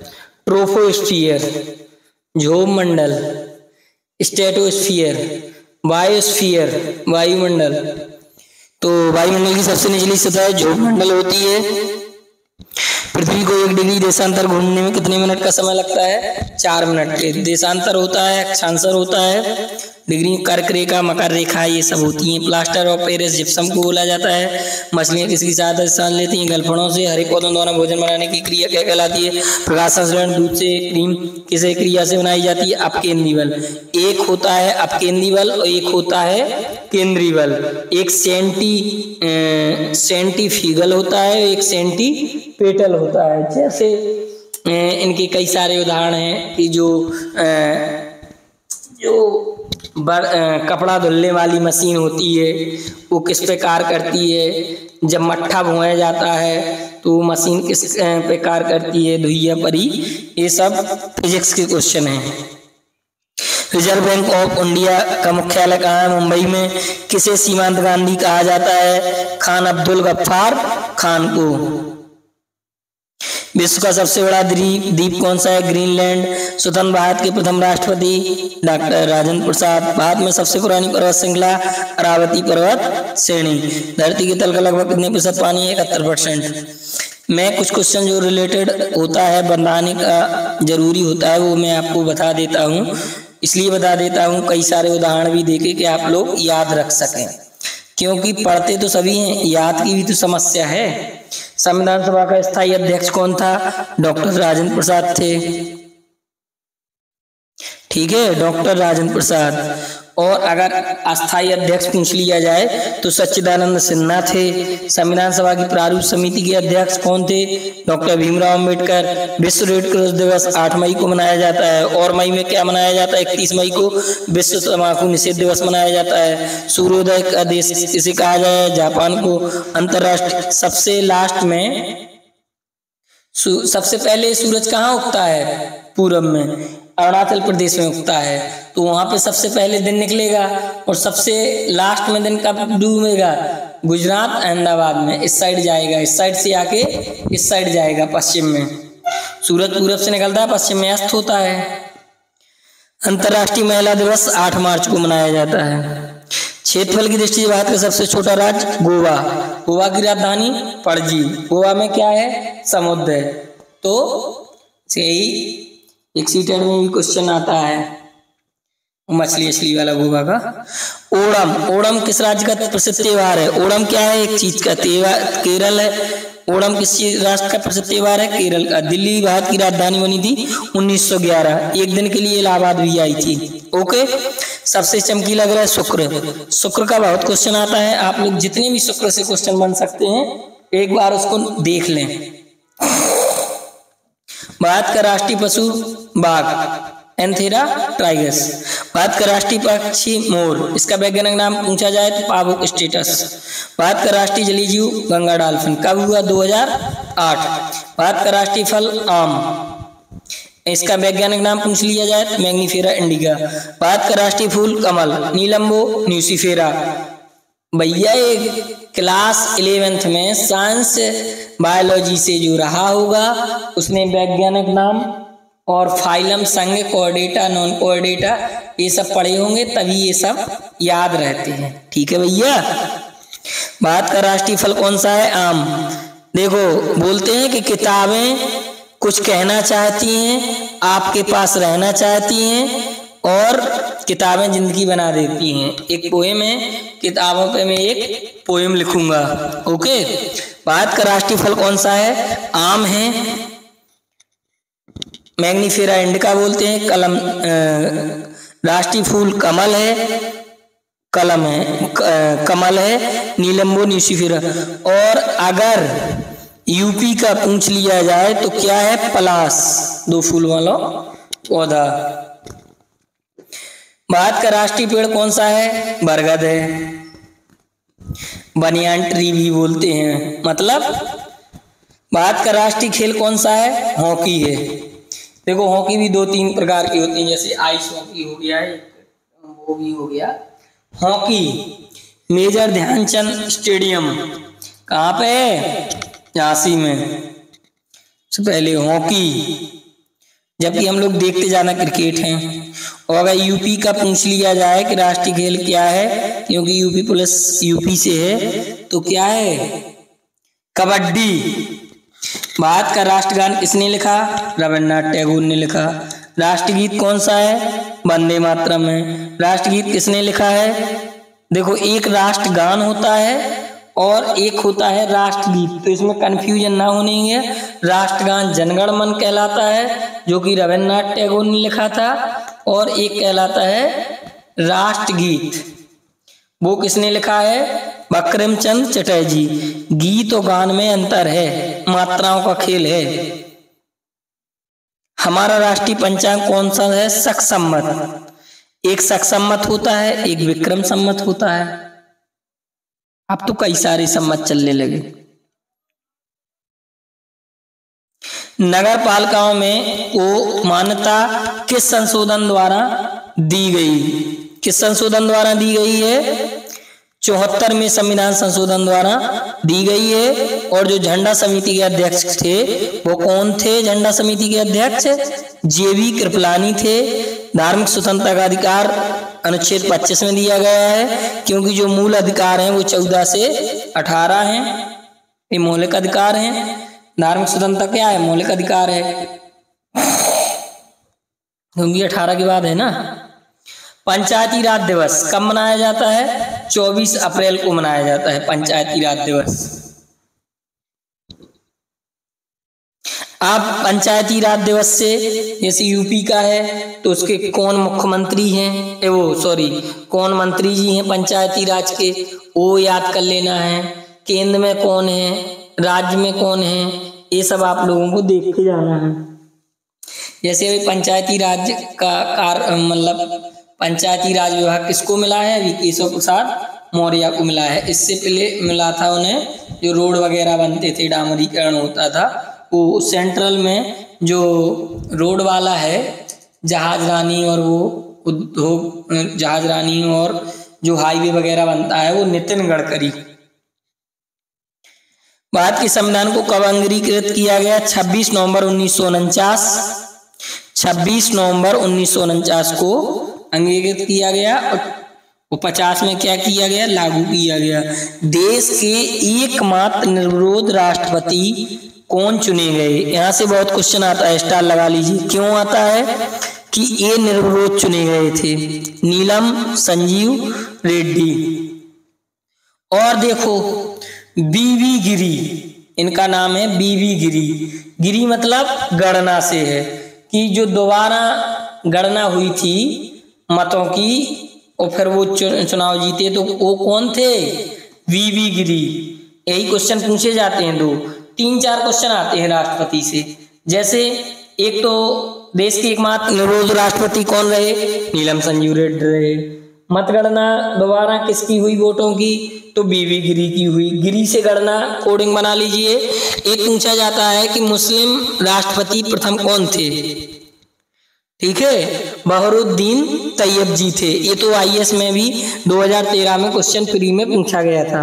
ट्रोपोस्फियर, झोममंडल, स्ट्रेटोस्फियर, बायोस्फीयर, वायुमंडल। तो वायुमंडल की सबसे निचली सतह ध्रुवमंडल होती है। पृथ्वी को 1 डिग्री देशांतर घूमने में कितने मिनट का समय लगता है? 4 मिनट। देशांतर होता है, अक्षांतर होता है, डिग्री, कर्क रेखा, मकर रेखा, ये सब होती हैं। प्लास्टर ऑफ पेरिस जिप्सम को बोला जाता है। मछलियाँ किसकी सहायता से सांस लेती हैं? गलफड़ों से। हरे पौधों द्वारा भोजन बनाने की क्रिया क्या कहलाती है? प्रकाश संश्लेषण। दूध से क्रीम किस क्रिया से बनाई जाती है? अपकेंद्री बल। एक होता है अपकेंद्री बल और एक होता है केंद्रीय बल। एक सेंटीफिगल होता है, एक सेंटीपेटल होता है। जैसे इनके कई सारे उदाहरण हैं कि जो कपड़ा धुलने वाली मशीन होती है वो किस पे कार्य करती है? जब मट्ठा भुनाया जाता है तो वो मशीन किस पे कार्य करती है? धुइया परी। ये सब फिजिक्स के क्वेश्चन हैं। रिजर्व बैंक ऑफ इंडिया का मुख्यालय कहाँ है? मुंबई में। किसे सीमांत गांधी कहा जाता है? खान अब्दुल गफ्फार खान को। विश्व का सबसे बड़ा द्वीप कौन सा है? ग्रीनलैंड। स्वतंत्र भारत के प्रथम राष्ट्रपति डॉक्टर राजेंद्र प्रसाद। भारत में सबसे पुरानी पर्वत श्रृंखला अरावती पर्वत श्रेणी। धरती के तल का लगभग कितने प्रतिशत पानी है? 71%। मैं कुछ क्वेश्चन जो रिलेटेड होता है बनाने का जरूरी होता है वो मैं आपको बता देता हूँ। इसलिए बता देता हूँ कई सारे उदाहरण भी देके कि आप लोग याद रख सकें, क्योंकि पढ़ते तो सभी हैं, याद की भी तो समस्या है। संविधान सभा का स्थायी अध्यक्ष कौन था? डॉक्टर राजेंद्र प्रसाद थे। ठीक है, डॉक्टर राजेंद्र प्रसाद। और अगर अस्थायी अध्यक्ष पूछ लिया जाए तो सच्चिदानंद सिन्हा थे। संविधान सभा की प्रारूप समिति के अध्यक्ष कौन थे? डॉक्टर भीमराव अम्बेडकर। विश्व रेड क्रॉस दिवस 8 मई को मनाया जाता है। और मई में क्या मनाया जाता है? 31 मई को विश्व तंबाकू निषेध दिवस मनाया जाता है। सूर्योदय का देश किसे कहा जाए? जापान को। अंतरराष्ट्रीय सबसे लास्ट में सबसे पहले सूरज कहाँ उगता है? पूरब में, अरुणाचल प्रदेश में उगता है। तो वहां पे सबसे पहले दिन निकलेगा और सबसे लास्ट में दिन कब डूबेगा? गुजरात, अहमदाबाद में। इस साइड जाएगा, इस साइड से आके इस साइड जाएगा पश्चिम में। सूरज पूरब से निकलता है, पश्चिम में अस्त होता है। अंतर्राष्ट्रीय महिला दिवस 8 मार्च को मनाया जाता है। क्षेत्रफल की दृष्टि से भारत का सबसे छोटा राज्य गोवा। गोवा की राजधानी पणजी। गोवा में क्या है? समुद्र है। तो यही एक सीटेट में भी क्वेश्चन आता है मछली वाला गोवा का। ओणम, ओणम किस राज्य का प्रसिद्ध त्योहार है? ओणम क्या है? एक चीज का त्योहार। केरल है। ओणम किस राष्ट्र का प्रसिद्ध त्योहार है? केरल का। दिल्ली भारत की राजधानी बनी थी 1911। एक दिन के लिए इलाहाबाद भी आई थी। ओके। सबसे चमकीला ग्रह शुक्र। शुक्र का बहुत क्वेश्चन आता है। आप लोग जितने भी शुक्र से क्वेश्चन बन सकते हैं एक बार उसको देख लें। भारत का राष्ट्रीय पशु बाघ, एंथेरा टाइगर्स। भारत का राष्ट्रीय पक्षी मोर। इसका वैज्ञानिक नाम पूछा जाए तो पावक स्टेटस। भारत का राष्ट्रीय जलीय जीव गंगा डॉल्फिन। कब हुआ? 2008। भारत का राष्ट्रीय फल आम। इसका वैज्ञानिक नाम पूछ लिया जाए तो मैग्नीफेरा इंडिका। भारत का राष्ट्रीय फूल कमल, नीलम्बो न्यूसीफेरा। भैया एक क्लास 11th में साइंस बायोलॉजी से जो रहा होगा उसने वैज्ञानिक नाम और फाइलम, संघ, कोऑर्डिनेटा, नॉन कोऑर्डिनेटा ये सब पढ़े होंगे, तभी ये सब याद रहते हैं। ठीक है भैया। भारत का राष्ट्रीय फल कौन सा है? आम। देखो बोलते हैं कि किताबें कुछ कहना चाहती हैं, आपके पास रहना चाहती हैं, और किताबें जिंदगी बना देती हैं। एक पोएम है, किताबों पे मैं एक पोएम लिखूंगा। ओके। भारत का राष्ट्रीय फल कौन सा है? आम है। मैग्नीफेरा इंडिका बोलते हैं। कलम राष्ट्रीय फूल कमल है, कलम है, कमल है। Nelumbo nucifera. और अगर यूपी का पूछ लिया जाए तो क्या है? पलाश, 2 फूल वाला पौधा। भारत का राष्ट्रीय पेड़ कौन सा है? बरगद है। बनियान ट्री भी बोलते हैं। मतलब भारत का राष्ट्रीय खेल कौन सा है? हॉकी है। देखो हॉकी भी 2-3 प्रकार की होती है, जैसे आइस हॉकी हो गया है, वो भी हो गया। हॉकी मेजर ध्यानचंद स्टेडियम कहाँ पे है? झांसी में। सबसे पहले हॉकी जबकि हम लोग देखते जाना क्रिकेट हैं। और अगर यूपी का पूछ लिया जाए कि राष्ट्रीय खेल क्या है, क्योंकि यूपी प्लस यूपी से है, तो क्या है, कबड्डी। भारत का राष्ट्रगान किसने लिखा, रविन्द्रनाथ टैगोर ने लिखा। राष्ट्रगीत कौन सा है, वंदे मातरम है। राष्ट्रगीत किसने लिखा है, देखो एक राष्ट्रगान होता है और एक होता है राष्ट्रगीत, तो इसमें कंफ्यूजन ना होने है। राष्ट्रगान जनगण मन कहलाता है जो कि रविन्द्रनाथ टैगोर ने लिखा था, और एक कहलाता है राष्ट्रगीत, वो किसने लिखा है, बंकिम चंद्र चटर्जी। गीत और गान में अंतर है, मात्राओं का खेल है। हमारा राष्ट्रीय पंचांग कौन सा है, शक सम्मत। एक शक सम्मत होता है, एक विक्रम सम्मत होता है। अब तो कई सारे सम्मत चलने लगे। नगर पालिकाओं में वो मान्यता किस संशोधन द्वारा दी गई, किस संशोधन द्वारा दी गई है, 74वें संविधान संशोधन द्वारा दी गई है। और जो झंडा समिति के अध्यक्ष थे वो कौन थे, झंडा समिति के अध्यक्ष जेवी कृपलानी थे। धार्मिक स्वतंत्रता का अधिकार अनुच्छेद 25 में दिया गया है, क्योंकि जो मूल अधिकार हैं वो 14 से 18 हैं, ये मौलिक अधिकार हैं। धार्मिक स्वतंत्रता क्या है, मौलिक अधिकार है, क्योंकि 18 के बाद है ना। पंचायती राज दिवस कब मनाया जाता है, 24 अप्रैल को मनाया जाता है पंचायती राज दिवस। आप पंचायती राज दिवस से, जैसे यूपी का है तो उसके कौन मुख्यमंत्री हैं, कौन मंत्री जी हैं पंचायती राज के, वो याद कर लेना है। केंद्र में कौन है, राज्य में कौन है, ये सब आप लोगों को देख के जाना है। जैसे अभी पंचायती राज का मतलब पंचायती राज विभाग किसको मिला है, अभी केशव प्रसाद मौर्य को मिला है। इससे पहले मिला था उन्हें, जो रोड वगैरह बनते थे, डामरीकरण होता था, वो सेंट्रल में जो रोड वाला है, जहाज रानी और वो उद्योग जहाज रानी और जो हाईवे वगैरह बनता है वो नितिन गडकरी। भारत के संविधान को कब अंगीकृत किया गया, 26 नवंबर 1949। 26 नवंबर 1949 को अंगीकृत किया गया। और 50 में क्या किया गया, लागू किया गया। देश के एकमात्र निर्विरोध राष्ट्रपति कौन चुने गए, यहाँ से बहुत क्वेश्चन आता है, स्टार लगा लीजिए। क्यों आता है कि ये निर्विरोध चुने गए थे, नीलम संजीव रेड्डी। और देखो बीवी गिरी, इनका नाम है बीवी गिरी। गिरी मतलब गणना से है, कि जो दोबारा गणना हुई थी मतों की और फिर वो चुनाव जीते, तो वो कौन थे, बीवी गिरी। यही क्वेश्चन पूछे जाते हैं, 2-3-4 क्वेश्चन आते हैं राष्ट्रपति से। जैसे एक तो देश के एकमात्र निर्विरोध राष्ट्रपति कौन रहे, नीलम संजीव रेड्डी रहे। मतगणना दोबारा किसकी हुई वोटों की, तो बीवी गिरी की हुई। गिरी से गणना कोडिंग बना लीजिए। एक पूछा जाता है कि मुस्लिम राष्ट्रपति प्रथम कौन थे, ठीक है, बहरुद्दीन तैयब जी थे। ये तो IAS में भी 2013 में क्वेश्चन फ्री में पूछा गया था,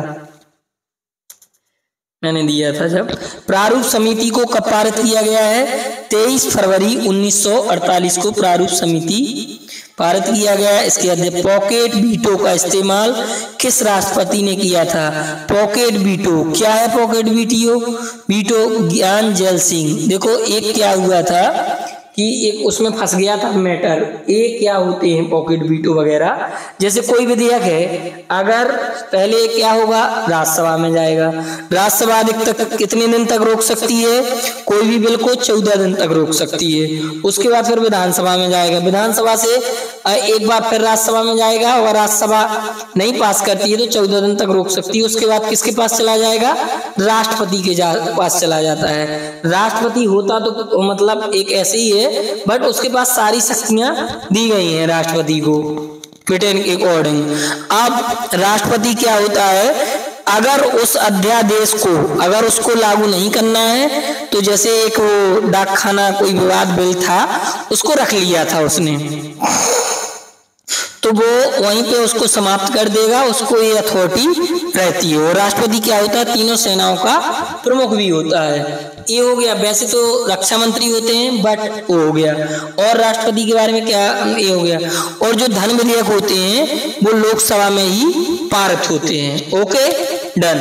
मैंने दिया था जब। प्रारूप समिति को कब पारित किया गया है, 23 फरवरी 1948 को प्रारूप समिति पारित किया गया। इसके अध्यक्ष पॉकेट वीटो का इस्तेमाल किस राष्ट्रपति ने किया था, पॉकेट वीटो। क्या है पॉकेट वीटो, ज्ञान जैल सिंह। देखो एक क्या हुआ था कि एक उसमें फंस गया था मैटर, ये क्या होते हैं पॉकेट वीटो वगैरह। जैसे कोई विधेयक है, अगर पहले क्या होगा, राज्यसभा में जाएगा। राज्यसभा अधिकतम कितने दिन तक रोक सकती है, कोई भी बिल को 14 दिन तक रोक सकती है। उसके बाद फिर विधानसभा में जाएगा, विधानसभा से एक बार फिर राज्यसभा में जाएगा, और राज्यसभा नहीं पास करती है तो 14 दिन तक रोक सकती है। उसके बाद किसके पास चला जाएगा, राष्ट्रपति के पास चला जाता है। राष्ट्रपति होता तो मतलब एक ऐसे ही है, बट उसके पास सारी शक्तियां दी गई हैं राष्ट्रपति को ब्रिटेन के अकॉर्डिंग। अब राष्ट्रपति क्या होता है, अगर उस अध्यादेश को अगर उसको लागू नहीं करना है, तो जैसे एक वो डाकखाना कोई विवाद बिल था, उसको रख लिया था उसने, तो वो वहीं पे उसको समाप्त कर देगा, उसको ये अथॉरिटी रहती है। और राष्ट्रपति क्या होता है, तीनों सेनाओं का प्रमुख भी होता है। ये हो गया। वैसे तो रक्षा मंत्री होते हैं, बट वो हो गया। और राष्ट्रपति के बारे में क्या, ये हो गया। और जो धन विधेयक होते हैं वो लोकसभा में ही पारित होते हैं। Okay, done.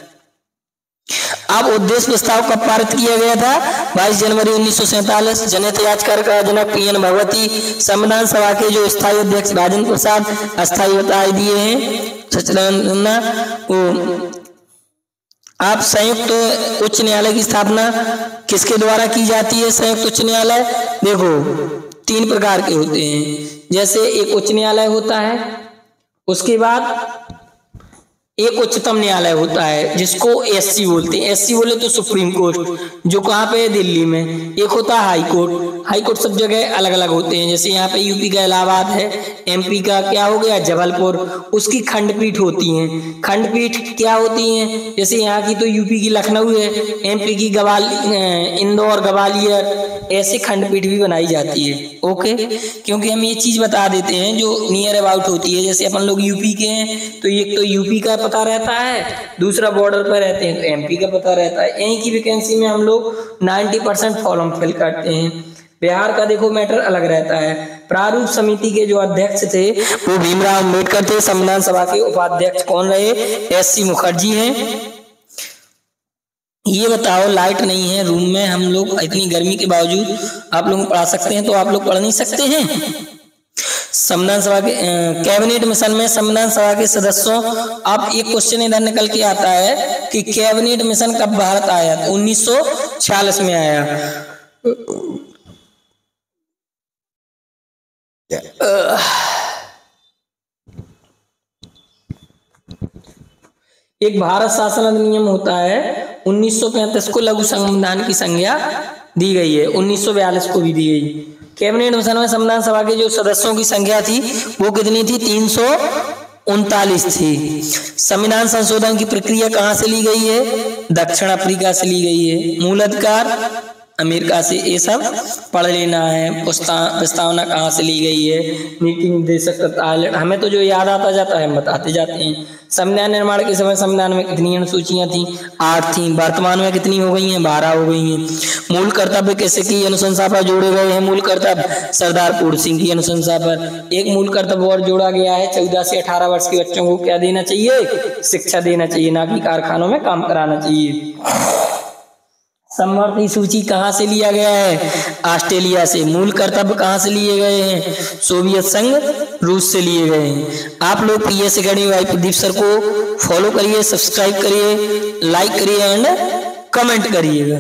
अब उद्देश्य प्रस्ताव कब पारित किया गया था? 22 जनवरी 1947। जनहित याचिका का जनक PN भगवती। संविधान सभा के जो स्थायी अध्यक्ष राजेंद्र प्रसाद अस्थायी बताए दिए हैं सचिदानंद वो। आप संयुक्त उच्च न्यायालय की स्थापना किसके द्वारा की जाती है? संयुक्त उच्च न्यायालय देखो 3 प्रकार के होते हैं। जैसे एक उच्च न्यायालय होता है, उसके बाद एक उच्चतम न्यायालय होता है जिसको SC बोलते हैं। SC बोले तो सुप्रीम कोर्ट, जो कहाँ पे है? दिल्ली में। एक होता है हाई कोर्ट। हाई कोर्ट सब जगह अलग अलग होते हैं। जैसे यहाँ पे यूपी का इलाहाबाद है, MP का क्या हो गया? जबलपुर। उसकी खंडपीठ होती हैं। खंडपीठ क्या होती हैं? जैसे यहाँ की तो यूपी की लखनऊ है, MP की इंदौर, ग्वालियर, ऐसे खंडपीठ भी बनाई जाती है। ओके, क्योंकि हम ये चीज बता देते हैं जो नियर अबाउट होती है। जैसे अपन लोग यूपी के हैं तो एक तो यूपी का पता रहता है, दूसरा बॉर्डर पर रहते हैं तो MP का पता रहता है। यहीं की वैकेंसी में हम लोग 90% फॉर्म फिल करते हैं। बिहार का देखो मैटर अलग रहता है। प्रारूप समिति के जो अध्यक्ष थे वो भीमराव अम्बेडकर थे। संविधान सभा के उपाध्यक्ष कौन रहे? SC मुखर्जी हैं। ये बताओ, लाइट नहीं है रूम में, हम लोग इतनी गर्मी के बावजूद आप लोग पढ़ा सकते हैं, तो आप लोग पढ़ नहीं सकते हैं? संविधान सभा के कैबिनेट मिशन में संविधान सभा के सदस्यों, अब एक क्वेश्चन इधर निकल के आता है कि कैबिनेट मिशन कब भारत आया? 1946 में आया। एक भारत शासन अधिनियम होता है 1935 को, लघु संविधान की संज्ञा दी गई है। 1942 को भी दी गई। कैबिनेट मिशन में संविधान सभा के जो सदस्यों की संख्या थी वो कितनी थी? 339 थी। संविधान संशोधन की प्रक्रिया कहाँ से ली गई है? दक्षिण अफ्रीका से ली गई है। मूल अधिकार अमेरिका से। ये सब पढ़ लेना है। प्रस्तावना कहाँ से ली गई है? नीति निर्देशक आयरलैंड। हमें तो जो याद आता जाता है हम बताते जाते हैं। संविधान निर्माण के समय संविधान में कितनी अनुसूचियां थी? 8 थी। वर्तमान में कितनी हो गई हैं? 12 हो गई हैं। मूल कर्तव्य कैसे की अनुशंसा पर जोड़े गए हैं? मूल कर्तव्य सरदार पूर्ण सिंह की अनुशंसा पर। एक मूल कर्तव्य और जोड़ा गया है, 14 से 18 वर्ष के बच्चों को क्या देना चाहिए? शिक्षा देना चाहिए, ना कि कारखानों में काम कराना चाहिए। समवर्ती सूची कहाँ से लिया गया है? ऑस्ट्रेलिया से। मूल कर्तव्य कहाँ से लिए गए हैं? सोवियत संघ, रूस से लिए गए हैं। आप लोग PS अकेडमी भाई प्रदीप सर को फॉलो करिए, सब्सक्राइब करिए, लाइक करिए एंड कमेंट करिएगा।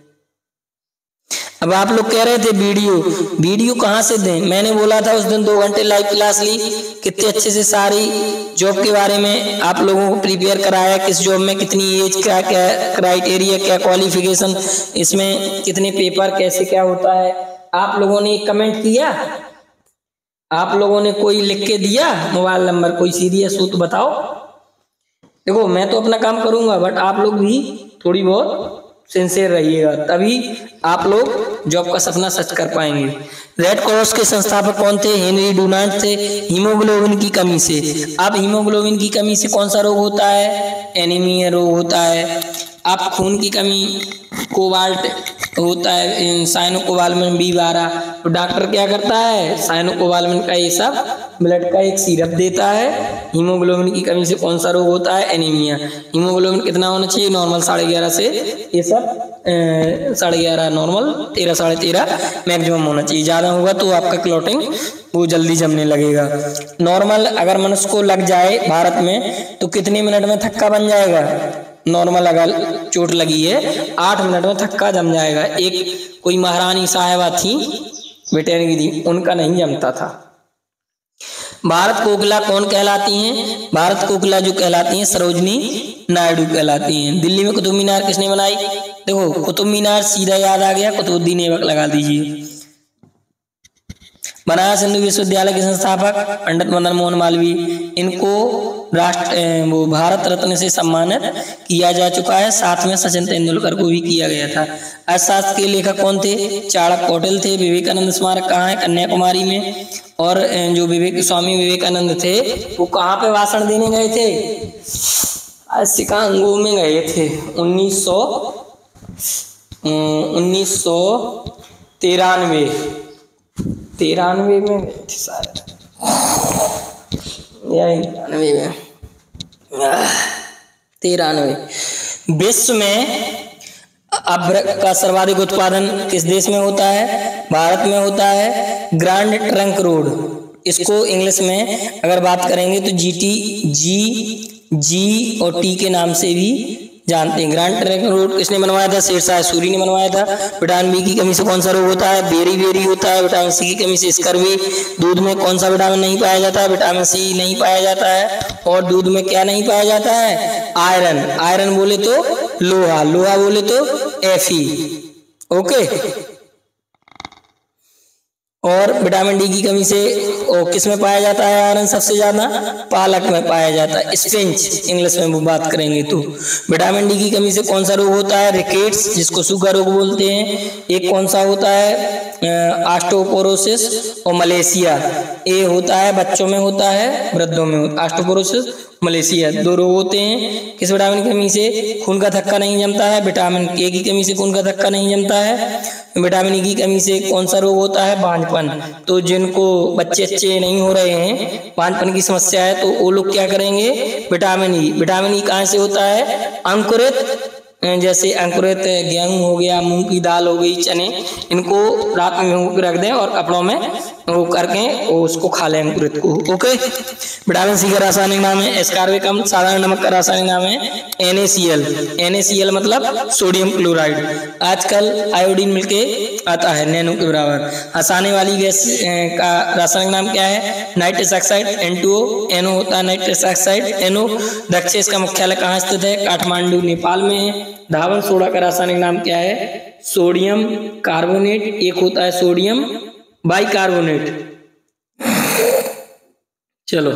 अब आप लोग कह रहे थे वीडियो कहाँ से दें? मैंने बोला था उस दिन 2 घंटे लाइव क्लास ली, कितने अच्छे से सारी जॉब के बारे में आप लोगों को प्रिपेयर कराया। किस जॉब में कितनी एज, क्या क्या क्राइटेरिया, क्या क्वालिफिकेशन, इसमें कितने पेपर, कैसे क्या होता है। आप लोगों ने एक कमेंट किया, आप लोगों ने कोई लिख के दिया मोबाइल नंबर, कोई सीरियस हो तो बताओ। देखो मैं तो अपना काम करूंगा, बट आप लोग भी थोड़ी बहुत सिंसियर रहिएगा, तभी आप लोग जॉब का सपना सच कर पाएंगे। रेड क्रॉस के संस्थापक कौन थे? हेनरी डुनांट थे। हीमोग्लोबिन की कमी से। अब हीमोग्लोबिन की कमी से कौन सा रोग होता है? एनीमिया रोग होता है। अब खून की कमी, कोबाल्ट होता है, साइनोकोबालामिन B12। तो डॉक्टर क्या करता है? साइनोकोबालामिन का ये सब ब्लड का एक सिरप देता है। हीमोग्लोबिन की कमी से कौन सा रोग होता है? एनीमिया। हीमोग्लोबिन कितना होना चाहिए? नॉर्मल 11.5 से ये सब 11.5 नॉर्मल, 13 साढ़े 13 मैक्सिमम होना चाहिए। ज़्यादा होगा तो आपका क्लॉटिंग वो जल्दी जमने लगेगा। नॉर्मल अगर मनुष्य को लग जाए भारत में तो कितने मिनट में थक्का बन जाएगा? नॉर्मल अगर चोट लगी है 8 मिनट में थक्का जम जाएगा। एक कोई महारानी साहिबा थी वेटरनरी थी, उनका नहीं जमता था। भारत कोकिला कौन कहलाती हैं? भारत कोकिला जो कहलाती हैं सरोजनी नायडू कहलाती हैं। दिल्ली में कुतुब मीनार किसने बनाई? देखो कुतुब मीनार सीधा याद आ गया, कुतुबुद्दीन ऐबक लगा दीजिए। बनारस हिंदू विश्वविद्यालय के संस्थापक पंडित मदन मोहन मालवीय। इनको वो भारत रत्न से सम्मानित किया जा चुका है। साथ में सचिन तेंदुलकर को भी किया गया था। अर्थशास्त्र के लेखक कौन थे? चाणक्य कौटिल्य थे। विवेकानंद स्मारक कहाँ है? कन्याकुमारी में। और जो स्वामी विवेकानंद थे वो कहाँ पे भाषण देने गए थे? आज शिकागो में गए थे 1993 में गए थे शायद, या 93 में, 93। विश्व में अभ्र का सर्वाधिक उत्पादन किस देश में होता है? भारत में होता है। ग्रांड ट्रंक रोड, इसको इंग्लिश में अगर बात करेंगे तो जी और टी के नाम से भी जानते हैं। ग्रांड ट्रंक रोड किसने बनवाया था? शेरशाह सूरी ने बनवाया था। विटामिन बी की कमी से कौन सा रोग होता है? बेरी होता है। विटामिन सी की कमी से स्कर्वी। दूध में कौन सा विटामिन नहीं पाया जाता है? विटामिन सी नहीं पाया जाता है। और दूध में क्या नहीं पाया जाता है? आयरन बोले तो लोहा बोले तो Fe। ओके। और विटामिन डी की कमी से किस में पाया जाता है आयरन सबसे ज्यादा? पालक में पाया जाता है। स्पिंच इंग्लिश में वो बात करेंगे तो। विटामिन डी की कमी से कौन सा रोग होता है? रिकेट्स, जिसको सूखा रोग बोलते हैं। एक कौन सा होता है? ऑस्टियोपोरोसिस और मलेशिया। ए होता है बच्चों में होता है, वृद्धों में होता है। ऑस्टियोपोरोसिस, मलेशिया, दो रोग होते हैं। किस विटामिन की कमी से खून का थक्का नहीं जमता है? विटामिन ए की कमी से खून का थक्का नहीं जमता है। विटामिन ई की कमी से कौन सा रोग होता है? बांझपन। तो जिनको बच्चे अच्छे नहीं हो रहे हैं, बांझपन की समस्या है, तो वो लोग क्या करेंगे? विटामिन ई कहाँ से होता है? अंकुरित, जैसे अंकुरित गेहूं हो गया, मूंग की दाल हो गई, चने, इनको रात में भिगो के रख दें और कपड़ों में वो करके उसको खा लें अंकुरित को। ओके। विटामिन सी का रासायनिक नाम है एस्कॉर्बिकम। साधारण नमक का रासायनिक नाम है NaCl मतलब सोडियम क्लोराइड। आजकल आयोडीन मिलके आता है नैनो के बराबर। हंसाने वाली गैस का रासायनिक नाम क्या है? Nitrous oxide, N2O। NO होता है नाइट्रस ऑक्साइड, NO। दक्षेस का मुख्यालय कहाँ स्थित है? काठमांडू, नेपाल में है। धावन सोडा का रासायनिक नाम क्या है? Sodium carbonate. एक होता है सोडियम बाइकार्बोनेट। चलो,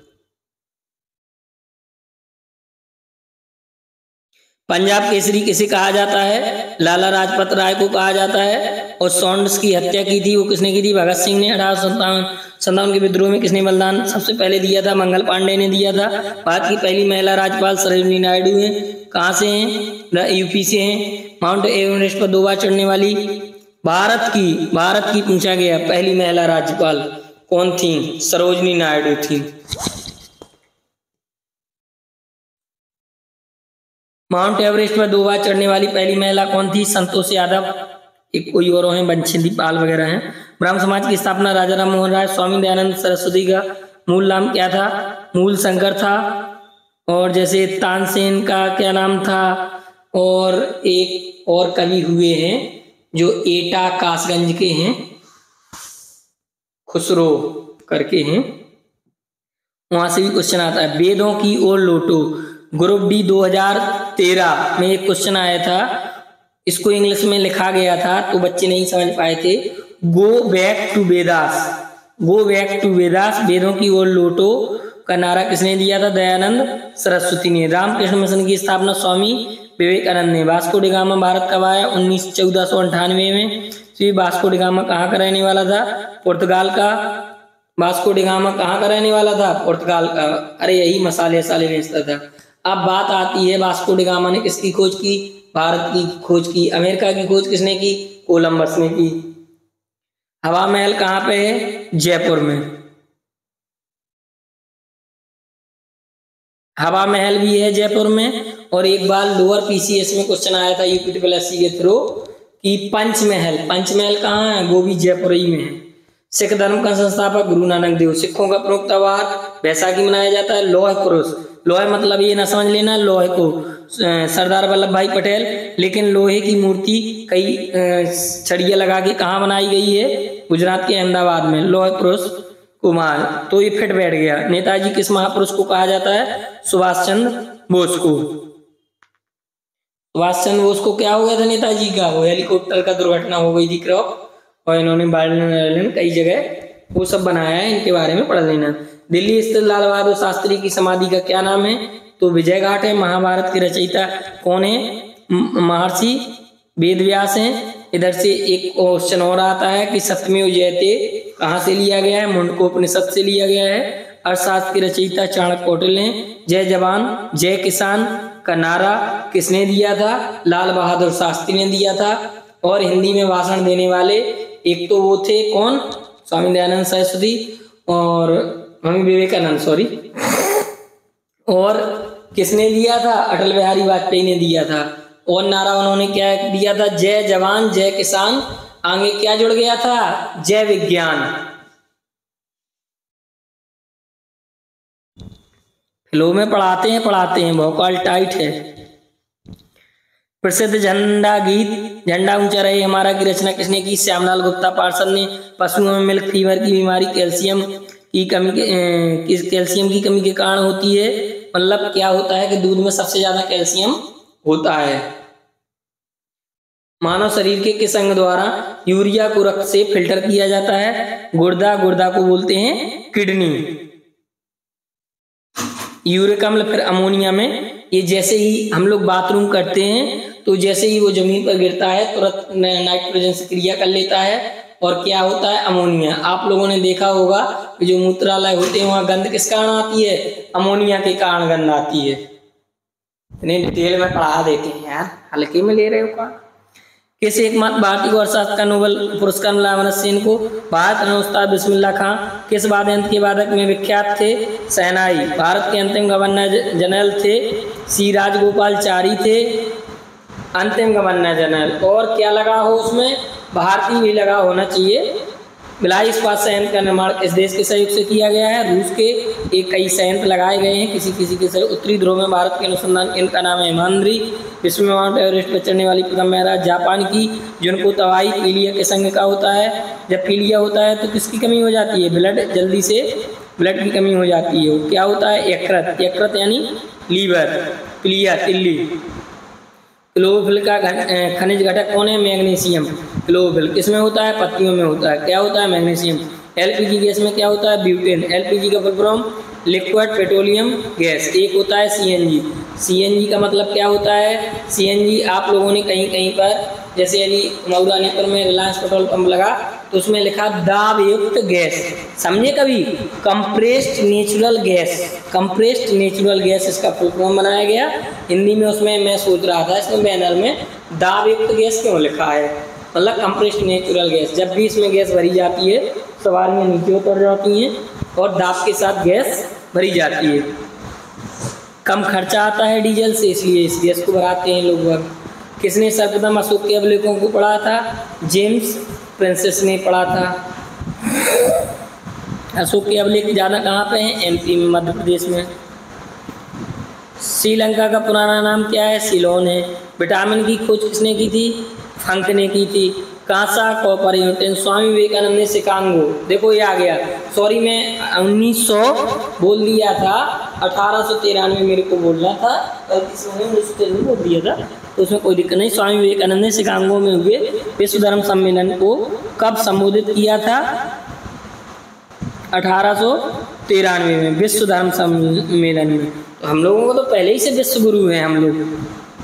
पंजाब केसरी किसे कहा जाता है? लाला लाजपत राय को कहा जाता है। और सॉन्ड्स की हत्या की थी वो किसने की थी? भगत सिंह ने। 1857 के विद्रोह में किसने बलिदान सबसे पहले दिया था? मंगल पांडे ने दिया था। भारत की पहली महिला राज्यपाल सरोजिनी नायडू है। कहाँ से हैं? यूपी से हैं। माउंट एवरेस्ट पर 2 बार चढ़ने वाली भारत की पूछा गया पहली महिला राज्यपाल कौन थी? सरोजिनी नायडू थी। माउंट एवरेस्ट पर 2 बार चढ़ने वाली पहली महिला कौन थी? संतोष यादव। एक कोई और हैं, बंशीधर पाल वगैरह हैं। ब्राह्म समाज की स्थापना राजा राम मोहन राय। स्वामी दयानंद सरस्वती का मूल नाम क्या था? मूल शंकर था। और जैसे तानसेन का क्या नाम था? और एक और कवि हुए हैं जो एटा कासगंज के हैं, खुसरो करके हैं, वहां से भी क्वेश्चन आता है। वेदों की ओर लौटो, ग्रुप डी 2013 में एक क्वेश्चन आया था। इसको इंग्लिश में लिखा गया था तो बच्चे नहीं समझ पाए थे। गो बैक टू वेदास, वेदों की ओर लौटो का नारा किसने दिया था? दयानंद सरस्वती ने। रामकृष्ण मिशन की स्थापना स्वामी विवेकानंद ने। वास्को डी गामा भारत कब आया? 1498 में। श्री वास्को डी गामा कहाँ का रहने वाला था? पुर्तगाल का। वास्को डी गामा कहाँ का रहने वाला था? पुर्तगाल का। अरे यही मसाले बेचता था। अब बात आती है वास्को डी गामा ने किसकी खोज की? भारत की खोज की। अमेरिका की खोज किसने की? कोलंबस ने की। हवा महल कहाँ पे है? जयपुर में। हवा महल भी है जयपुर में। और एक बार लोअर PCS में क्वेश्चन आया था UPSC के थ्रू कि पंचमहल कहाँ है? वो भी जयपुर ही में है। सिख धर्म का संस्थापक गुरु नानक देव। सिखों का प्रमुख त्योहार बैसाखी मनाया जाता है। लौह पुरुष, लोहे मतलब ये ना समझ लेना लोहे को सरदार वल्लभ भाई पटेल, लेकिन लोहे की मूर्ति कई छड़ियाँ लगा के कहाँ बनाई गई है? गुजरात के अहमदाबाद में। लोहे पुरुष कुमार, तो ये फिट बैठ गया। नेताजी किस महापुरुष को कहा जाता है? सुभाष चंद्र बोस को। सुभाष चंद्र बोस को क्या हो गया था नेताजी का? वो हेलीकॉप्टर का दुर्घटना हो गई थी क्रॉप, और इन्होंने बाइडेन कई जगह वो सब बनाया है, इनके बारे में पढ़ लेना। दिल्ली स्थित लाल बहादुर शास्त्री की समाधि का क्या नाम है? तो विजय घाट है। महाभारत के रचयिता कौन है? महर्षि वेदव्यास हैं। इधर से एक क्वेश्चन और आता है कि सत्यमेव जयते कहाँ से लिया गया है? मुंडकोपनिषद से लिया गया है। अर्थशास्त्र के रचयिता चाणक्य कौटिल्य हैं। जय जवान जय किसान का नारा किसने दिया था? लाल बहादुर शास्त्री ने दिया था। और हिंदी में भाषण देने वाले एक तो वो थे कौन? स्वामी दयानंद सरस्वती और स्वामी विवेकानंद, सॉरी। और किसने दिया था? अटल बिहारी वाजपेयी ने दिया था। और नारा उन्होंने क्या दिया था? जय जवान जय किसान, आगे क्या जुड़ गया था? जय विज्ञान। फ्लो में पढ़ाते हैं, भोकाल टाइट है। प्रसिद्ध झंडा गीत झंडा ऊंचा रहे हमारा की रचना किसने की? श्यामलाल गुप्ता पार्षद ने। पशुओं में मिल्क फीवर की बीमारी कैल्शियम की कमी के कारण होती है। मतलब क्या होता है कि दूध में सबसे ज्यादा कैल्शियम होता है। मानव शरीर के किस अंग द्वारा यूरिया को रक्त से फिल्टर किया जाता है? गुर्दा को बोलते हैं किडनी। यूरिक अम्ल फिर अमोनिया में, ये जैसे ही हम लोग बाथरूम करते हैं तो जैसे ही वो जमीन पर गिरता है तुरंत नाइट्रोजन से क्रिया कर लेता है और क्या होता है? अमोनिया। आप लोगों ने देखा होगा कि जो मूत्रालय होते हैं वहां गंध किस कारण आती है? अमोनिया के कारण गंध आती है। इतनी डिटेल में पढ़ा देते हैं यार, हल्के में ले रहे हो क्या? किस एकमात्र भारतीय को अर्थशास्त्र का नोबेल पुरस्कार मिला? अमर्त्य सेन को। भारत रत्न उस्ताद बिस्मिल्लाह खां किस वाद्य यंत्र के वादक में विख्यात थे? शहनाई। भारत के अंतिम गवर्नर जनरल थे? सी राजगोपालचारी थे अंतिम गवर्नर जनरल। और क्या लगा हो उसमें? भारतीय भी लगा होना चाहिए। भिलाई इस्पात संयंत्र का निर्माण किस देश के सहयोग से किया गया है? रूस के। एक कई संयंत्र लगाए गए हैं किसी के सहयोग। उत्तरी ध्रुव में भारत के अनुसंधान केंद्र का नाम है हिमाद्री। विश्व में माउंट एवरेस्ट पर चढ़ने वाली प्रथम महिला जापान की, जिनको तवाई पीलिया के संग का होता है। जब पीलिया होता है तो किसकी कमी हो जाती है? ब्लड की कमी हो जाती है। क्या होता है? यकृत यानी लीवर। पीलिया तिल्ली। क्लोरोफिल का खनिज घटक कौन है? मैग्नीशियम। क्लोरोफिल किसमें होता है? पत्तियों में होता है। क्या होता है? मैग्नीशियम। एलपीजी गैस में क्या होता है? ब्यूटेन। एलपीजी का full form liquid petroleum gas. एक होता है सीएनजी। सीएनजी का मतलब क्या होता है? सीएनजी आप लोगों ने कहीं पर, जैसे यदि मऊरानीपुर में रिलायंस पेट्रोल पंप लगा तो उसमें लिखा दाब युक्त गैस, समझे कभी? कंप्रेस्ड नेचुरल गैस इसका फुल फॉर्म बनाया गया हिंदी में। उसमें मैं सोच रहा था इसमें बैनर में दाब युक्त गैस क्यों लिखा है, मतलब कंप्रेस्ड नेचुरल गैस। जब भी इसमें गैस भरी जाती है सवारियाँ नीचे उतर जाती हैं और दाब के साथ गैस भरी जाती है। कम खर्चा आता है डीजल से, इसलिए इस गैस को भराते हैं लोग। किसने सर्वप्रथम अशोक के अभिलेखों को पढ़ा था? जेम्स प्रिंसेस ने पढ़ा था। अशोक के अभिलेख ज़्यादा कहाँ पे हैं? एमपी में, मध्य प्रदेश में। श्रीलंका का पुराना नाम क्या है? सिलोन है। विटामिन की खोज किसने की थी? फंक ने की थी। कांसा कॉपर यूटेन स्वामी विवेकानंद ने शिकागो, देखो ये आ गया, सॉरी मैं 1900 बोल दिया था, 1893 मेरे को बोलना था, गलती से मैंने 1993 बोल दिया था, तो उसमें कोई दिक्कत नहीं। स्वामी विवेकानंद ने शिकागो में हुए विश्व धर्म सम्मेलन को कब संबोधित किया था? 1893 में विश्व धर्म सम्मेलन में। तो हम लोगों को तो पहले ही से विश्व गुरु हैं हम लोग।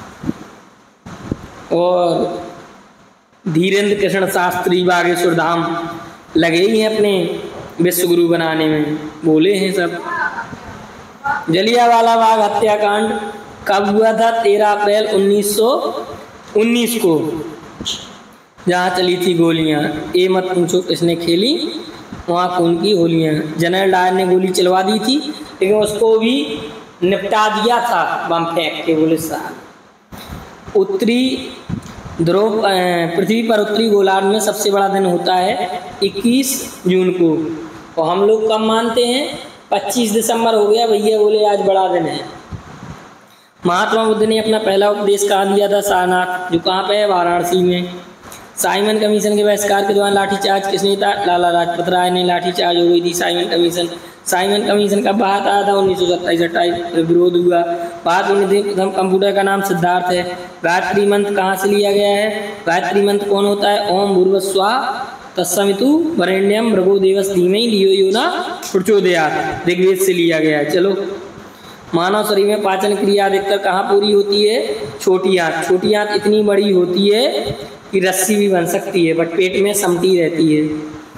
और धीरेन्द्र कृष्ण शास्त्री बागेश्वर धाम लगे ही हैं अपने विश्व गुरु बनाने में, बोले हैं सब। जलियांवाला बाग हत्याकांड कब हुआ था? 13 अप्रैल 1919 को, जहाँ चली थी गोलियाँ। ये मत पूछो किसने खेली, वहाँ खून की होलियाँ। जनरल डायर ने गोली चलवा दी थी, लेकिन उसको भी निपटा दिया था बम फेंक के पुलिस साहब। उत्तरी ध्रुव पृथ्वी पर उत्तरी गोलार्ध में सबसे बड़ा दिन होता है 21 जून को, और हम लोग कब मानते हैं? 25 दिसंबर हो गया भैया, बोले आज बड़ा दिन है। महात्मा बुद्ध ने अपना पहला उपदेश कहाँ दिया था? सारनाथ, जो कहाँ पे है? वाराणसी में। साइमन कमीशन के बहिष्कार के दौरान लाठीचार्ज किसने था? लाला लाजपत राय ने लाठीचार्ज हो गई थी साइमन कमीशन। साइमन कमीशन का बात आया था 1927-28 विरोध हुआ। बाद में प्रथम कंप्यूटर का नाम सिद्धार्थ है। गायत्री मंत्र कहाँ से लिया गया है? गायत्री मंत्र कौन होता है? ओम भूर्भुवस्सुवः तत्सवितु वरेण्यम भर्गो देवस्य धीमहि धियो यो न प्रचोदयात्, ऋग्वेद से लिया गया है। चलो, मानव शरीर में पाचन क्रिया अधिकतर कहाँ पूरी होती है? छोटी आंत। छोटी आंत इतनी बड़ी होती है कि रस्सी भी बन सकती है, बट पेट में समटी रहती है।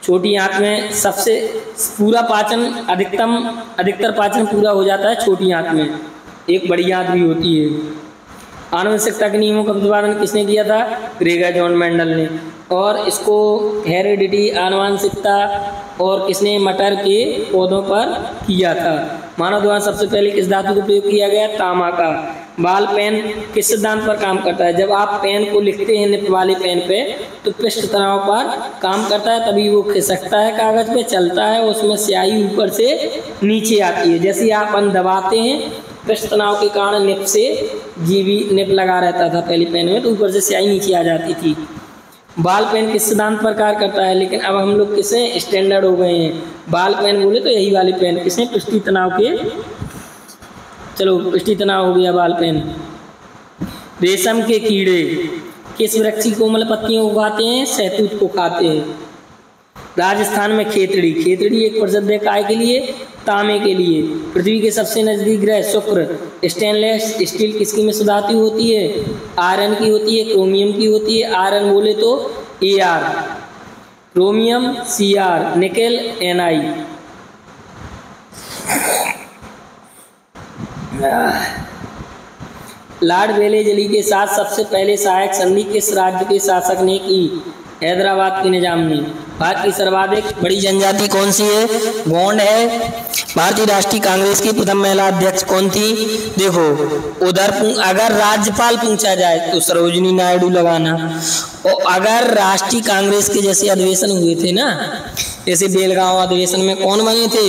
छोटी आंत में सबसे पूरा पाचन अधिकतर पाचन पूरा हो जाता है छोटी आंत में, एक बड़ी आंत भी होती है। आनुवंशिकता के नियमों का प्रतिपादन किसने किया था? ग्रेगर जॉन मेंडल ने। और इसको हेरिडिटी आनुवंशिकता और किसने मटर के पौधों पर किया था? मानव द्वारा सबसे पहले किस धातु का प्रयोग किया गया? तांबा का। बॉल पेन किस सिद्धांत पर काम करता है? जब आप पेन को लिखते हैं निप वाले पेन पे तो पृष्ठ तनाव पर काम करता है, तभी वो खिसकता है कागज पे, चलता है, उसमें स्याही ऊपर से नीचे आती है। जैसे आप दबाते हैं पृष्ठ तनाव के कारण निप से जीवी निप लगा रहता था पहले पेन में, तो ऊपर से स्याही नीचे आ जाती थी। बॉल पेन किस सिद्धांत पर कार्य करता है? लेकिन अब हम लोग किससे स्टैंडर्ड हो गए हैं, बॉल पेन बोले तो यही वाले पेन किसने? पृष्ठीय तनाव के, चलो पृष्ठीय तनाव हो गया बॉल पेन। रेशम के कीड़े किस वृक्ष की कोमल पत्तियों को खाते हैं? शहतूत को खाते हैं। राजस्थान में खेतड़ी एक प्रसिद्ध है काय के लिए? तांबे के लिए। पृथ्वी के सबसे नजदीक ग्रह शुक्र। स्टेनलेस स्टील किसकी मिश्र धातु होती है? आयरन की होती है, क्रोमियम की होती है। आयरन बोले तो Ar, chromium Cr, nickel Ni। Lord Wellesley के साथ सबसे पहले सहायक संधि किस राज्य के शासक ने की? हैदराबाद के निजाम ने। भारत की सर्वाधिक बड़ी जनजाति कौन सी है? गोंड है। भारतीय राष्ट्रीय कांग्रेस की प्रथम महिला अध्यक्ष कौन थी? देखो उधर अगर राज्यपाल पूछा जाए तो सरोजिनी नायडू लगाना, और अगर राष्ट्रीय कांग्रेस के जैसे अधिवेशन हुए थे ना, जैसे बेलगांव अधिवेशन में कौन बने थे?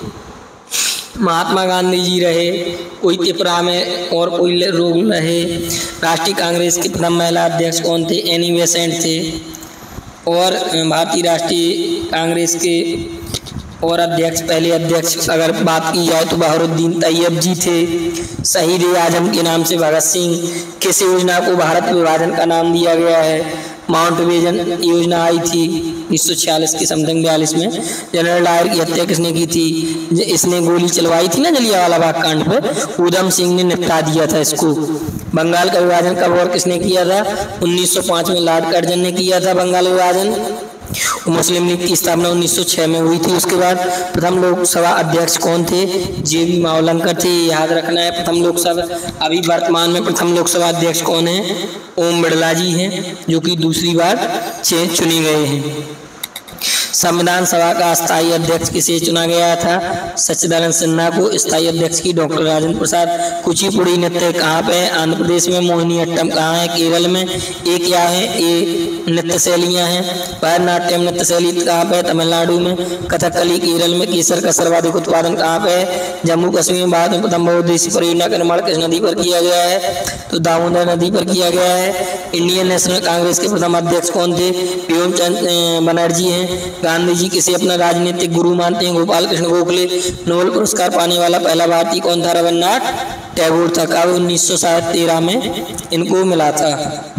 महात्मा गांधी जी रहे, कोई त्रिपुरा में और कोई लोग रहे। राष्ट्रीय कांग्रेस के प्रथम महिला अध्यक्ष कौन थे? एनी बेसेंट थे। और भारतीय राष्ट्रीय कांग्रेस के और अध्यक्ष, पहले अध्यक्ष अगर बात की जाए तो बहारुद्दीन तैयब जी थे। शहीद आजम के नाम से भगत सिंह। किस योजना को भारत विभाजन का नाम दिया गया है? माउंट बेजन योजना आई थी 1946 के समथिंग 42 में। जनरल डायर की हत्या किसने की थी? इसने गोली चलवाई थी ना जलियांवाला बाग कांड पर, उधम सिंह ने निपटा दिया था इसको। बंगाल का विभाजन कब और किसने किया था? 1905 में लॉर्ड कर्जन ने किया था बंगाल विभाजन। मुस्लिम लीग की स्थापना 1906 में हुई थी। उसके बाद प्रथम लोकसभा अध्यक्ष कौन थे? JV मावलंकर थे, याद रखना है। प्रथम लोकसभा, अभी वर्तमान में प्रथम लोकसभा अध्यक्ष कौन है? ओम बिड़ला जी हैं, जो कि दूसरी बार चुने गए हैं। संविधान सभा का स्थायी अध्यक्ष किसे चुना गया था? सच्चिदानंद सिन्हा को। स्थायी अध्यक्ष की डॉक्टर राजेंद्र प्रसाद। कुचिपुड़ी नृत्य कहाँ पे है? आंध्र प्रदेश में। मोहिनीअट्टम कहाँ है? केरल में। ये क्या है? ये नृत्य शैलियाँ हैं। भरतनाट्यम नृत्य शैली कहाँ पे है? तमिलनाडु में। कथकली केरल में। केसर का सर्वाधिक उत्पादन कहाँ पे है? जम्मू कश्मीर में। भारत में प्रथम बहुउद्देशीय परियोजना का निर्माण किस नदी पर किया गया है? तो दामोदर नदी पर किया गया है। इंडियन नेशनल कांग्रेस के प्रथम अध्यक्ष कौन थे? प्रेमचंद बनर्जी हैं। गांधी जी किसे अपना राजनीतिक गुरु मानते हैं? गोपाल कृष्ण गोखले। नोबेल पुरस्कार पाने वाला पहला भारतीय कौन था? रविन्द्रनाथ टैगोर था। कब? 1913 में इनको मिला था।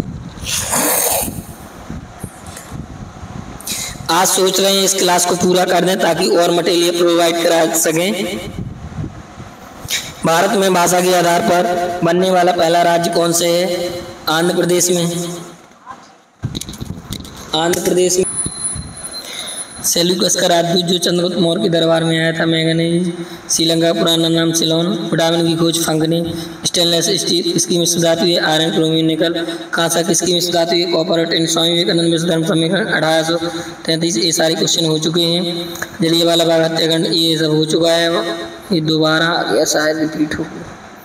आज सोच रहे हैं इस क्लास को पूरा कर दें ताकि और मटेरियल प्रोवाइड करा सकें। भारत में भाषा के आधार पर बनने वाला पहला राज्य कौन से है? आंध्र प्रदेश में। आंध्र प्रदेश में सेल्यूकस का राजदूत जो चंद्रगुप्त मौर्य के दरबार में आया था, मैंगनीज। श्रीलंका पुराना नाम सिलोन। विटामिन की खोज फंगने। स्टेनलेस स्टील किसकी मिश्र धातु है? आयरन, क्रोमियम, निकल। कांसा किसकी मिश्र धातु है? कॉपर। स्वामी विवेकानंद विश्व धर्म समीकरण 1833। ये सारे क्वेश्चन हो चुके हैं। जलियांवाला बाग हत्याकांड ये सब हो चुका है, ये दोबारा या शायद रिपीट हो।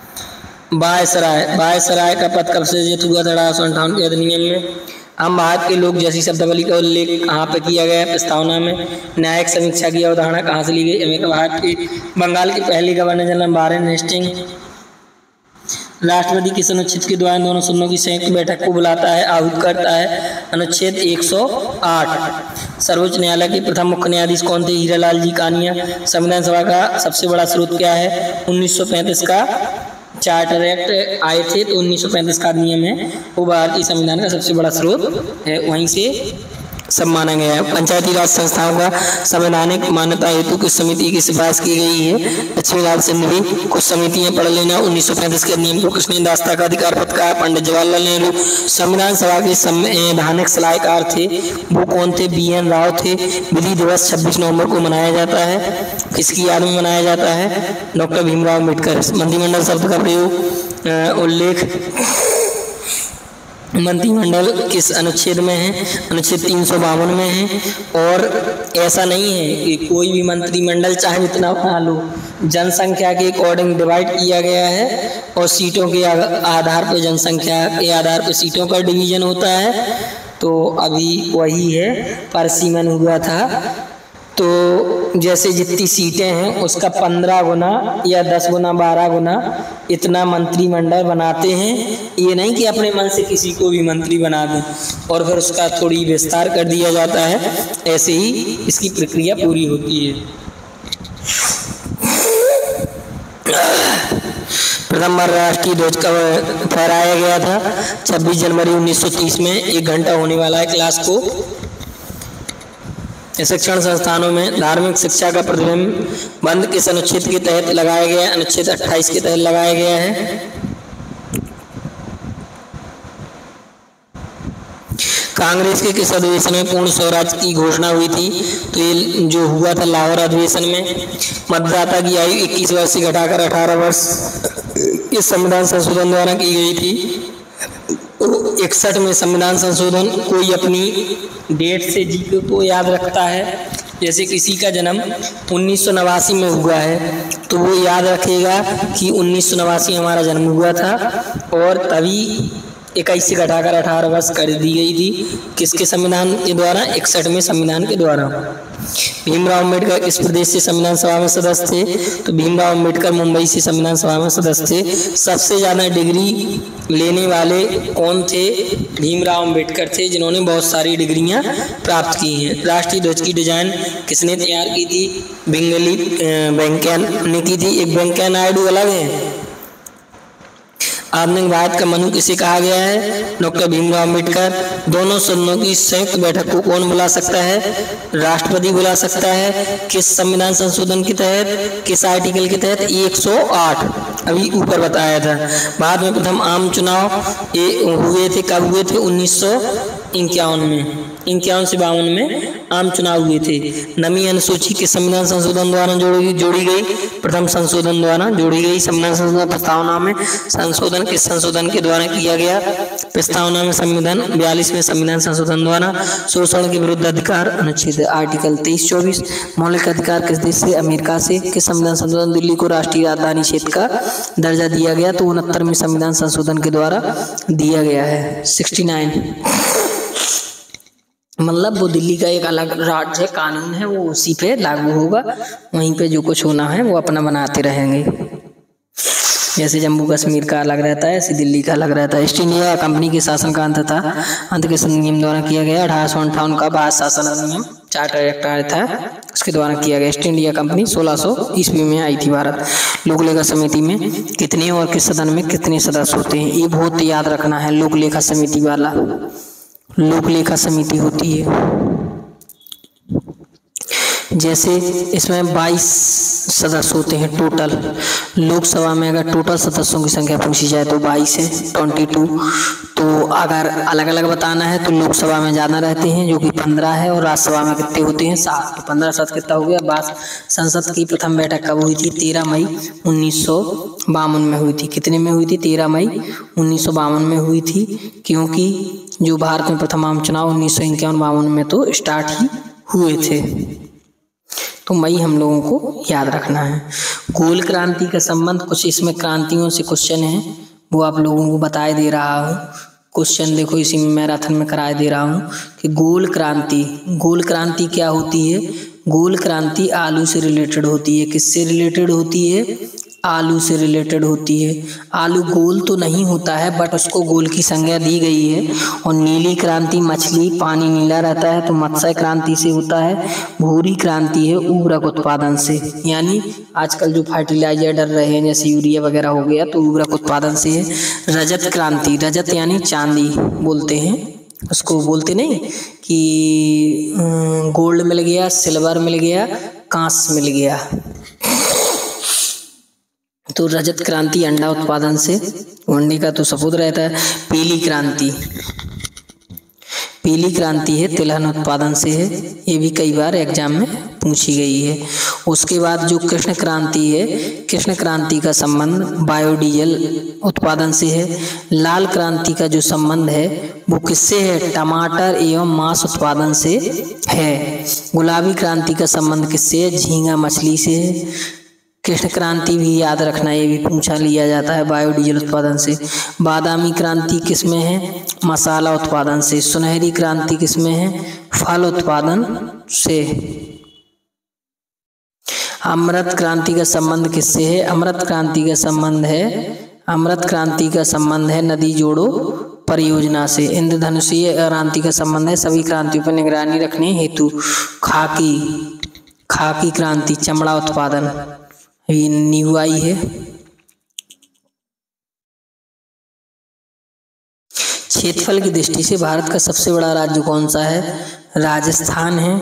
बायसराय का पद कब सृजित हुआ था? 1858 के अधिनियम में। हम भारत के लोग जैसी शब्दावली का उल्लेख कहाँ पे किया गया है? प्रस्तावना में। न्यायिक समीक्षा की अवधारणा कहाँ से ली गई? अमेरिका। भारत के बंगाल के पहले गवर्नर जनरल वारेन हेस्टिंग। राष्ट्रपति किस अनुच्छेद के द्वारा दोनों सदनों की संयुक्त बैठक को बुलाता है, आहूत करता है? अनुच्छेद 108। सर्वोच्च न्यायालय के प्रथम मुख्य न्यायाधीश कौन थे? हीरालाल जी कानिया। संविधान सभा का सबसे बड़ा स्रोत क्या है? 1935 का चार्टर एक्ट आए थे, तो 1935 का नियम है वो भारतीय संविधान का सबसे बड़ा स्रोत है, वहीं से सब माना गया है। पंचायती राज संस्थाओं का संवैधानिक मान्यता हेतु कुछ समिति की सिफारिश की गई है। लक्ष्मीलाल सिंह भी कुछ समितियां पढ़ लेना। 1935 के नियम को किसने दास्ता का अधिकार पत्र कहा? पंडित जवाहरलाल नेहरू। संविधान सभा के संवैधानिक सलाहकार थे, वो कौन थे? BN राव थे। विधि दिवस 26 नवंबर को मनाया जाता है, किसकी याद में मनाया जाता है? डॉक्टर भीमराव अम्बेडकर। मंत्रिमंडल शब्द का प्रयोग उल्लेख मंत्रिमंडल किस अनुच्छेद में है? अनुच्छेद 352 में है। और ऐसा नहीं है कि कोई भी मंत्रिमंडल चाहे जितना बना लो, जनसंख्या के अकॉर्डिंग डिवाइड किया गया है और सीटों के आधार पर, जनसंख्या के आधार पर सीटों का डिवीजन होता है। तो अभी वही है, पारसीमन हुआ था। तो जैसे जितनी सीटें हैं उसका 15 गुना या 10 गुना 12 गुना इतना मंत्रिमंडल बनाते हैं। ये नहीं कि अपने मन से किसी को भी मंत्री बना दें और फिर उसका थोड़ी विस्तार कर दिया जाता है, ऐसे ही इसकी प्रक्रिया पूरी होती है। प्रथम बार राष्ट्रीय ध्वज कब फहराया गया था? 26 जनवरी 1930 में। 1 घंटा होने वाला है क्लास को। शिक्षण संस्थानों में धार्मिक शिक्षा का प्रतिबंध बंद किस अनुच्छेद के तहत लगाया गया है? अनुच्छेद 28 के तहत लगाया गया है। कांग्रेस के किस अधिवेशन में पूर्ण स्वराज की घोषणा हुई थी? तो ये जो हुआ था लाहौर अधिवेशन में। मतदाता की आयु 21 वर्ष से घटाकर 18 वर्ष इस संविधान संशोधन द्वारा की गई थी। 61 में संविधान संशोधन कोई अपनी डेट से जीके को याद रखता है। जैसे किसी का जन्म 1989 में हुआ है तो वो याद रखेगा कि 1989 हमारा जन्म हुआ था और तभी 21 से घटाकर 18 वर्ष कर दी गई थी। किसके संविधान के द्वारा? 61 में संविधान के द्वारा। भीमराव अम्बेडकर किस प्रदेश से संविधान सभा में सदस्य थे? तो भीमराव अम्बेडकर मुंबई से संविधान सभा में सदस्य थे। सबसे ज़्यादा डिग्री लेने वाले कौन थे? भीमराव अम्बेडकर थे, जिन्होंने बहुत सारी डिग्रियां प्राप्त की हैं। राष्ट्रीय ध्वज की डिजाइन किसने तैयार की थी? बेंगली वेंकैया ने की थी। एक वेंकैया नायडू अलग है। आधुनिक भारत का मनु किसे कहा गया है? डॉक्टर भीमराव अम्बेडकर। दोनों सदनों की संयुक्त बैठक को कौन बुला सकता है? राष्ट्रपति बुला सकता है। किस संविधान संशोधन के तहत? किस आर्टिकल के तहत? 108 अभी ऊपर बताया था। भारत में प्रथम आम चुनाव हुए थे, कब हुए थे? 1951 में। 51 से 52 में आम चुनाव हुए थे। नवीं अनुसूची के संविधान संशोधन द्वारा जोड़ी गई। प्रथम संशोधन द्वारा जोड़ी गई। संविधान संशोधन प्रस्तावना में संशोधन किस संशोधन के द्वारा किया गया? प्रस्तावना में संविधान 42 में संविधान संशोधन द्वारा। शोषण के विरुद्ध अधिकार अनुच्छेद आर्टिकल 23-24। मौलिक अधिकार किस देश से? अमेरिका से। किस संविधान संशोधन दिल्ली को राष्ट्रीय राजधानी क्षेत्र का दर्जा दिया गया? तो 69 में संविधान संशोधन के द्वारा दिया गया है। 69 मतलब वो दिल्ली का एक अलग राज्य कानून है, वो उसी पे लागू होगा। वहीं पे जो कुछ होना है वो अपना बनाते रहेंगे। जैसे जम्मू कश्मीर का अलग रहता है, ऐसे दिल्ली का अलग रहता है। ईस्ट इंडिया कंपनी के शासन का अंत था। अंत किस अधिनियम द्वारा किया गया? 1858 का भारत शासन अधिनियम चार्टर एक्ट आया था, उसके द्वारा किया गया। ईस्ट इंडिया कंपनी 1600 ईस्वी में आई थी भारत। लोक लेखा समिति में कितने और किस सदन में कितने सदस्य होते हैं? ये बहुत याद रखना है। लोक लेखा समिति वाला लोक लेखा समिति होती है। जैसे इसमें 22 सदस्य होते हैं टोटल। लोकसभा में अगर टोटल सदस्यों की संख्या पूछी जाए तो 22 है, 22। तो अगर अलग अलग बताना है तो लोकसभा में ज़्यादा रहते हैं जो कि 15 है, और राज्यसभा में कितने होते हैं? 7। तो 15 7 कितना हो गया? 22। संसद की प्रथम बैठक कब हुई थी? 13 मई 1952 में हुई थी। कितने में हुई थी? 13 मई 1952 में हुई थी, क्योंकि जो भारत में प्रथम आम चुनाव 1951-52 में तो स्टार्ट ही हुए थे। तो मई हम लोगों को याद रखना है। गोल क्रांति का संबंध, कुछ इसमें क्रांतियों से क्वेश्चन है, वो आप लोगों को बताए दे रहा हूँ। क्वेश्चन देखो इसी में मैराथन में कराए दे रहा हूँ कि गोल क्रांति क्या होती है? गोल क्रांति आलू से रिलेटेड होती है। किससे रिलेटेड होती है? आलू से रिलेटेड होती है। आलू गोल तो नहीं होता है बट उसको गोल की संज्ञा दी गई है। और नीली क्रांति, मछली पानी नीला रहता है तो मत्स्य क्रांति से होता है। भूरी क्रांति है उर्वरक उत्पादन से, यानी आजकल जो फर्टिलाइजर डल रहे हैं जैसे यूरिया वगैरह हो गया तो उर्वरक उत्पादन से है। रजत क्रांति, रजत यानी चांदी बोलते हैं, उसको बोलते नहीं कि गोल्ड मिल गया, सिल्वर मिल गया, कांस्य मिल गया। तो रजत क्रांति अंडा उत्पादन से, अंडे का तो सफेद रहता है। पीली क्रांति, पीली क्रांति है तिलहन उत्पादन से है, ये भी कई बार एग्जाम में पूछी गई है। उसके बाद जो कृष्ण क्रांति है, कृष्ण क्रांति का संबंध बायोडीजल उत्पादन से है। लाल क्रांति का जो संबंध है वो किससे है, टमाटर एवं मांस उत्पादन से है। गुलाबी क्रांति का संबंध किससे है, झींगा मछली से है। कृष्ण क्रांति भी याद रखना, ये भी पूछा लिया जाता है बायोडीजल उत्पादन से। बादामी क्रांति किसमें है, मसाला उत्पादन से। सुनहरी क्रांति किसमें है, फल उत्पादन से। अमृत क्रांति का संबंध किससे है, अमृत क्रांति का संबंध है, अमृत क्रांति का संबंध है नदी जोड़ो परियोजना से। इंद्रधनुषीय क्रांति का संबंध है सभी क्रांतियों पर निगरानी रखने हेतु। खाकी क्रांति चमड़ा उत्पादन, ये नींबू आई है। क्षेत्रफल की दृष्टि से भारत का सबसे बड़ा राज्य कौन सा है, राजस्थान है।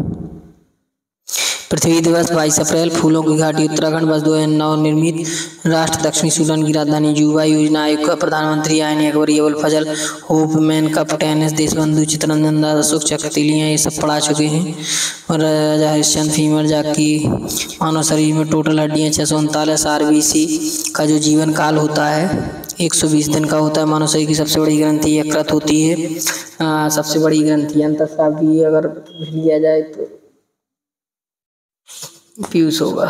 पृथ्वी दिवस 22 अप्रैल। फूलों की घाटी उत्तराखंड वर्ष 2009 निर्मित राष्ट्र दक्षिणी सूडान की राजधानी जुबा। योजना आयोग का प्रधानमंत्री आयन Akbar Abul Fazal. Hopman cup tennis Deshbandhu Chittaranjan Das Ashok Chakra तिलियां, ये सब पढ़ा चुके हैं। और राजा हरिश्चंद्र फीमेल जाकी। मानव शरीर में टोटल हड्डियाँ 639। आरबीसी का जो जीवन काल होता है 120 दिन का होता है। मानव शरीर की सबसे बड़ी ग्रंथि यकृत होती है। सबसे बड़ी ग्रंथि अंतःस्राव भी अगर लिया जाए तो पीयूष होगा।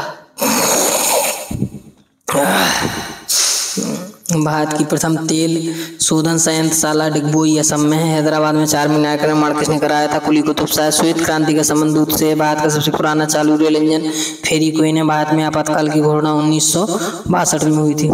भारत की प्रथम तेल शोधन संयंत्रशाला डिगबोई असम में है। हैदराबाद में 4 मीनार का निर्माण किसने कराया था, कुली कुतुब शाह। श्वेत क्रांति का संबंध दूध से है। भारत का सबसे पुराना चालू रेल इंजन फेरी क्वीन है। भारत में आपातकाल की घोषणा 1962 में हुई थी।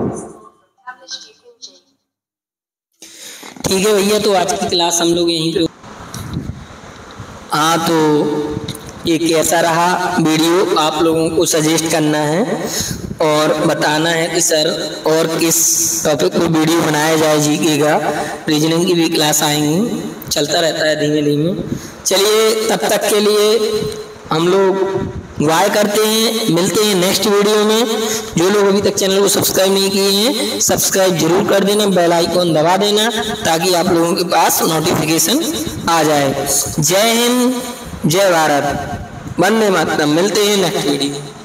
ठीक है भैया, तो आज की क्लास हम लोग यहीं पे। हाँ, तो ये कैसा रहा वीडियो आप लोगों को सजेस्ट करना है और बताना है कि सर और किस टॉपिक पर वीडियो बनाया जाए। जीके का, रीजनिंग की भी क्लास आएंगी, चलता रहता है धीमे धीमे। चलिए, तब तक के लिए हम लोग बाय करते हैं, मिलते हैं नेक्स्ट वीडियो में। जो लोग अभी तक चैनल को सब्सक्राइब नहीं किए हैं, सब्सक्राइब जरूर कर देना, बेल आइकॉन दबा देना ताकि आप लोगों के पास नोटिफिकेशन आ जाए। जय हिंद, जय भारत, वंदे मातरम। मिलते हैं नेक्स्ट वीडियो।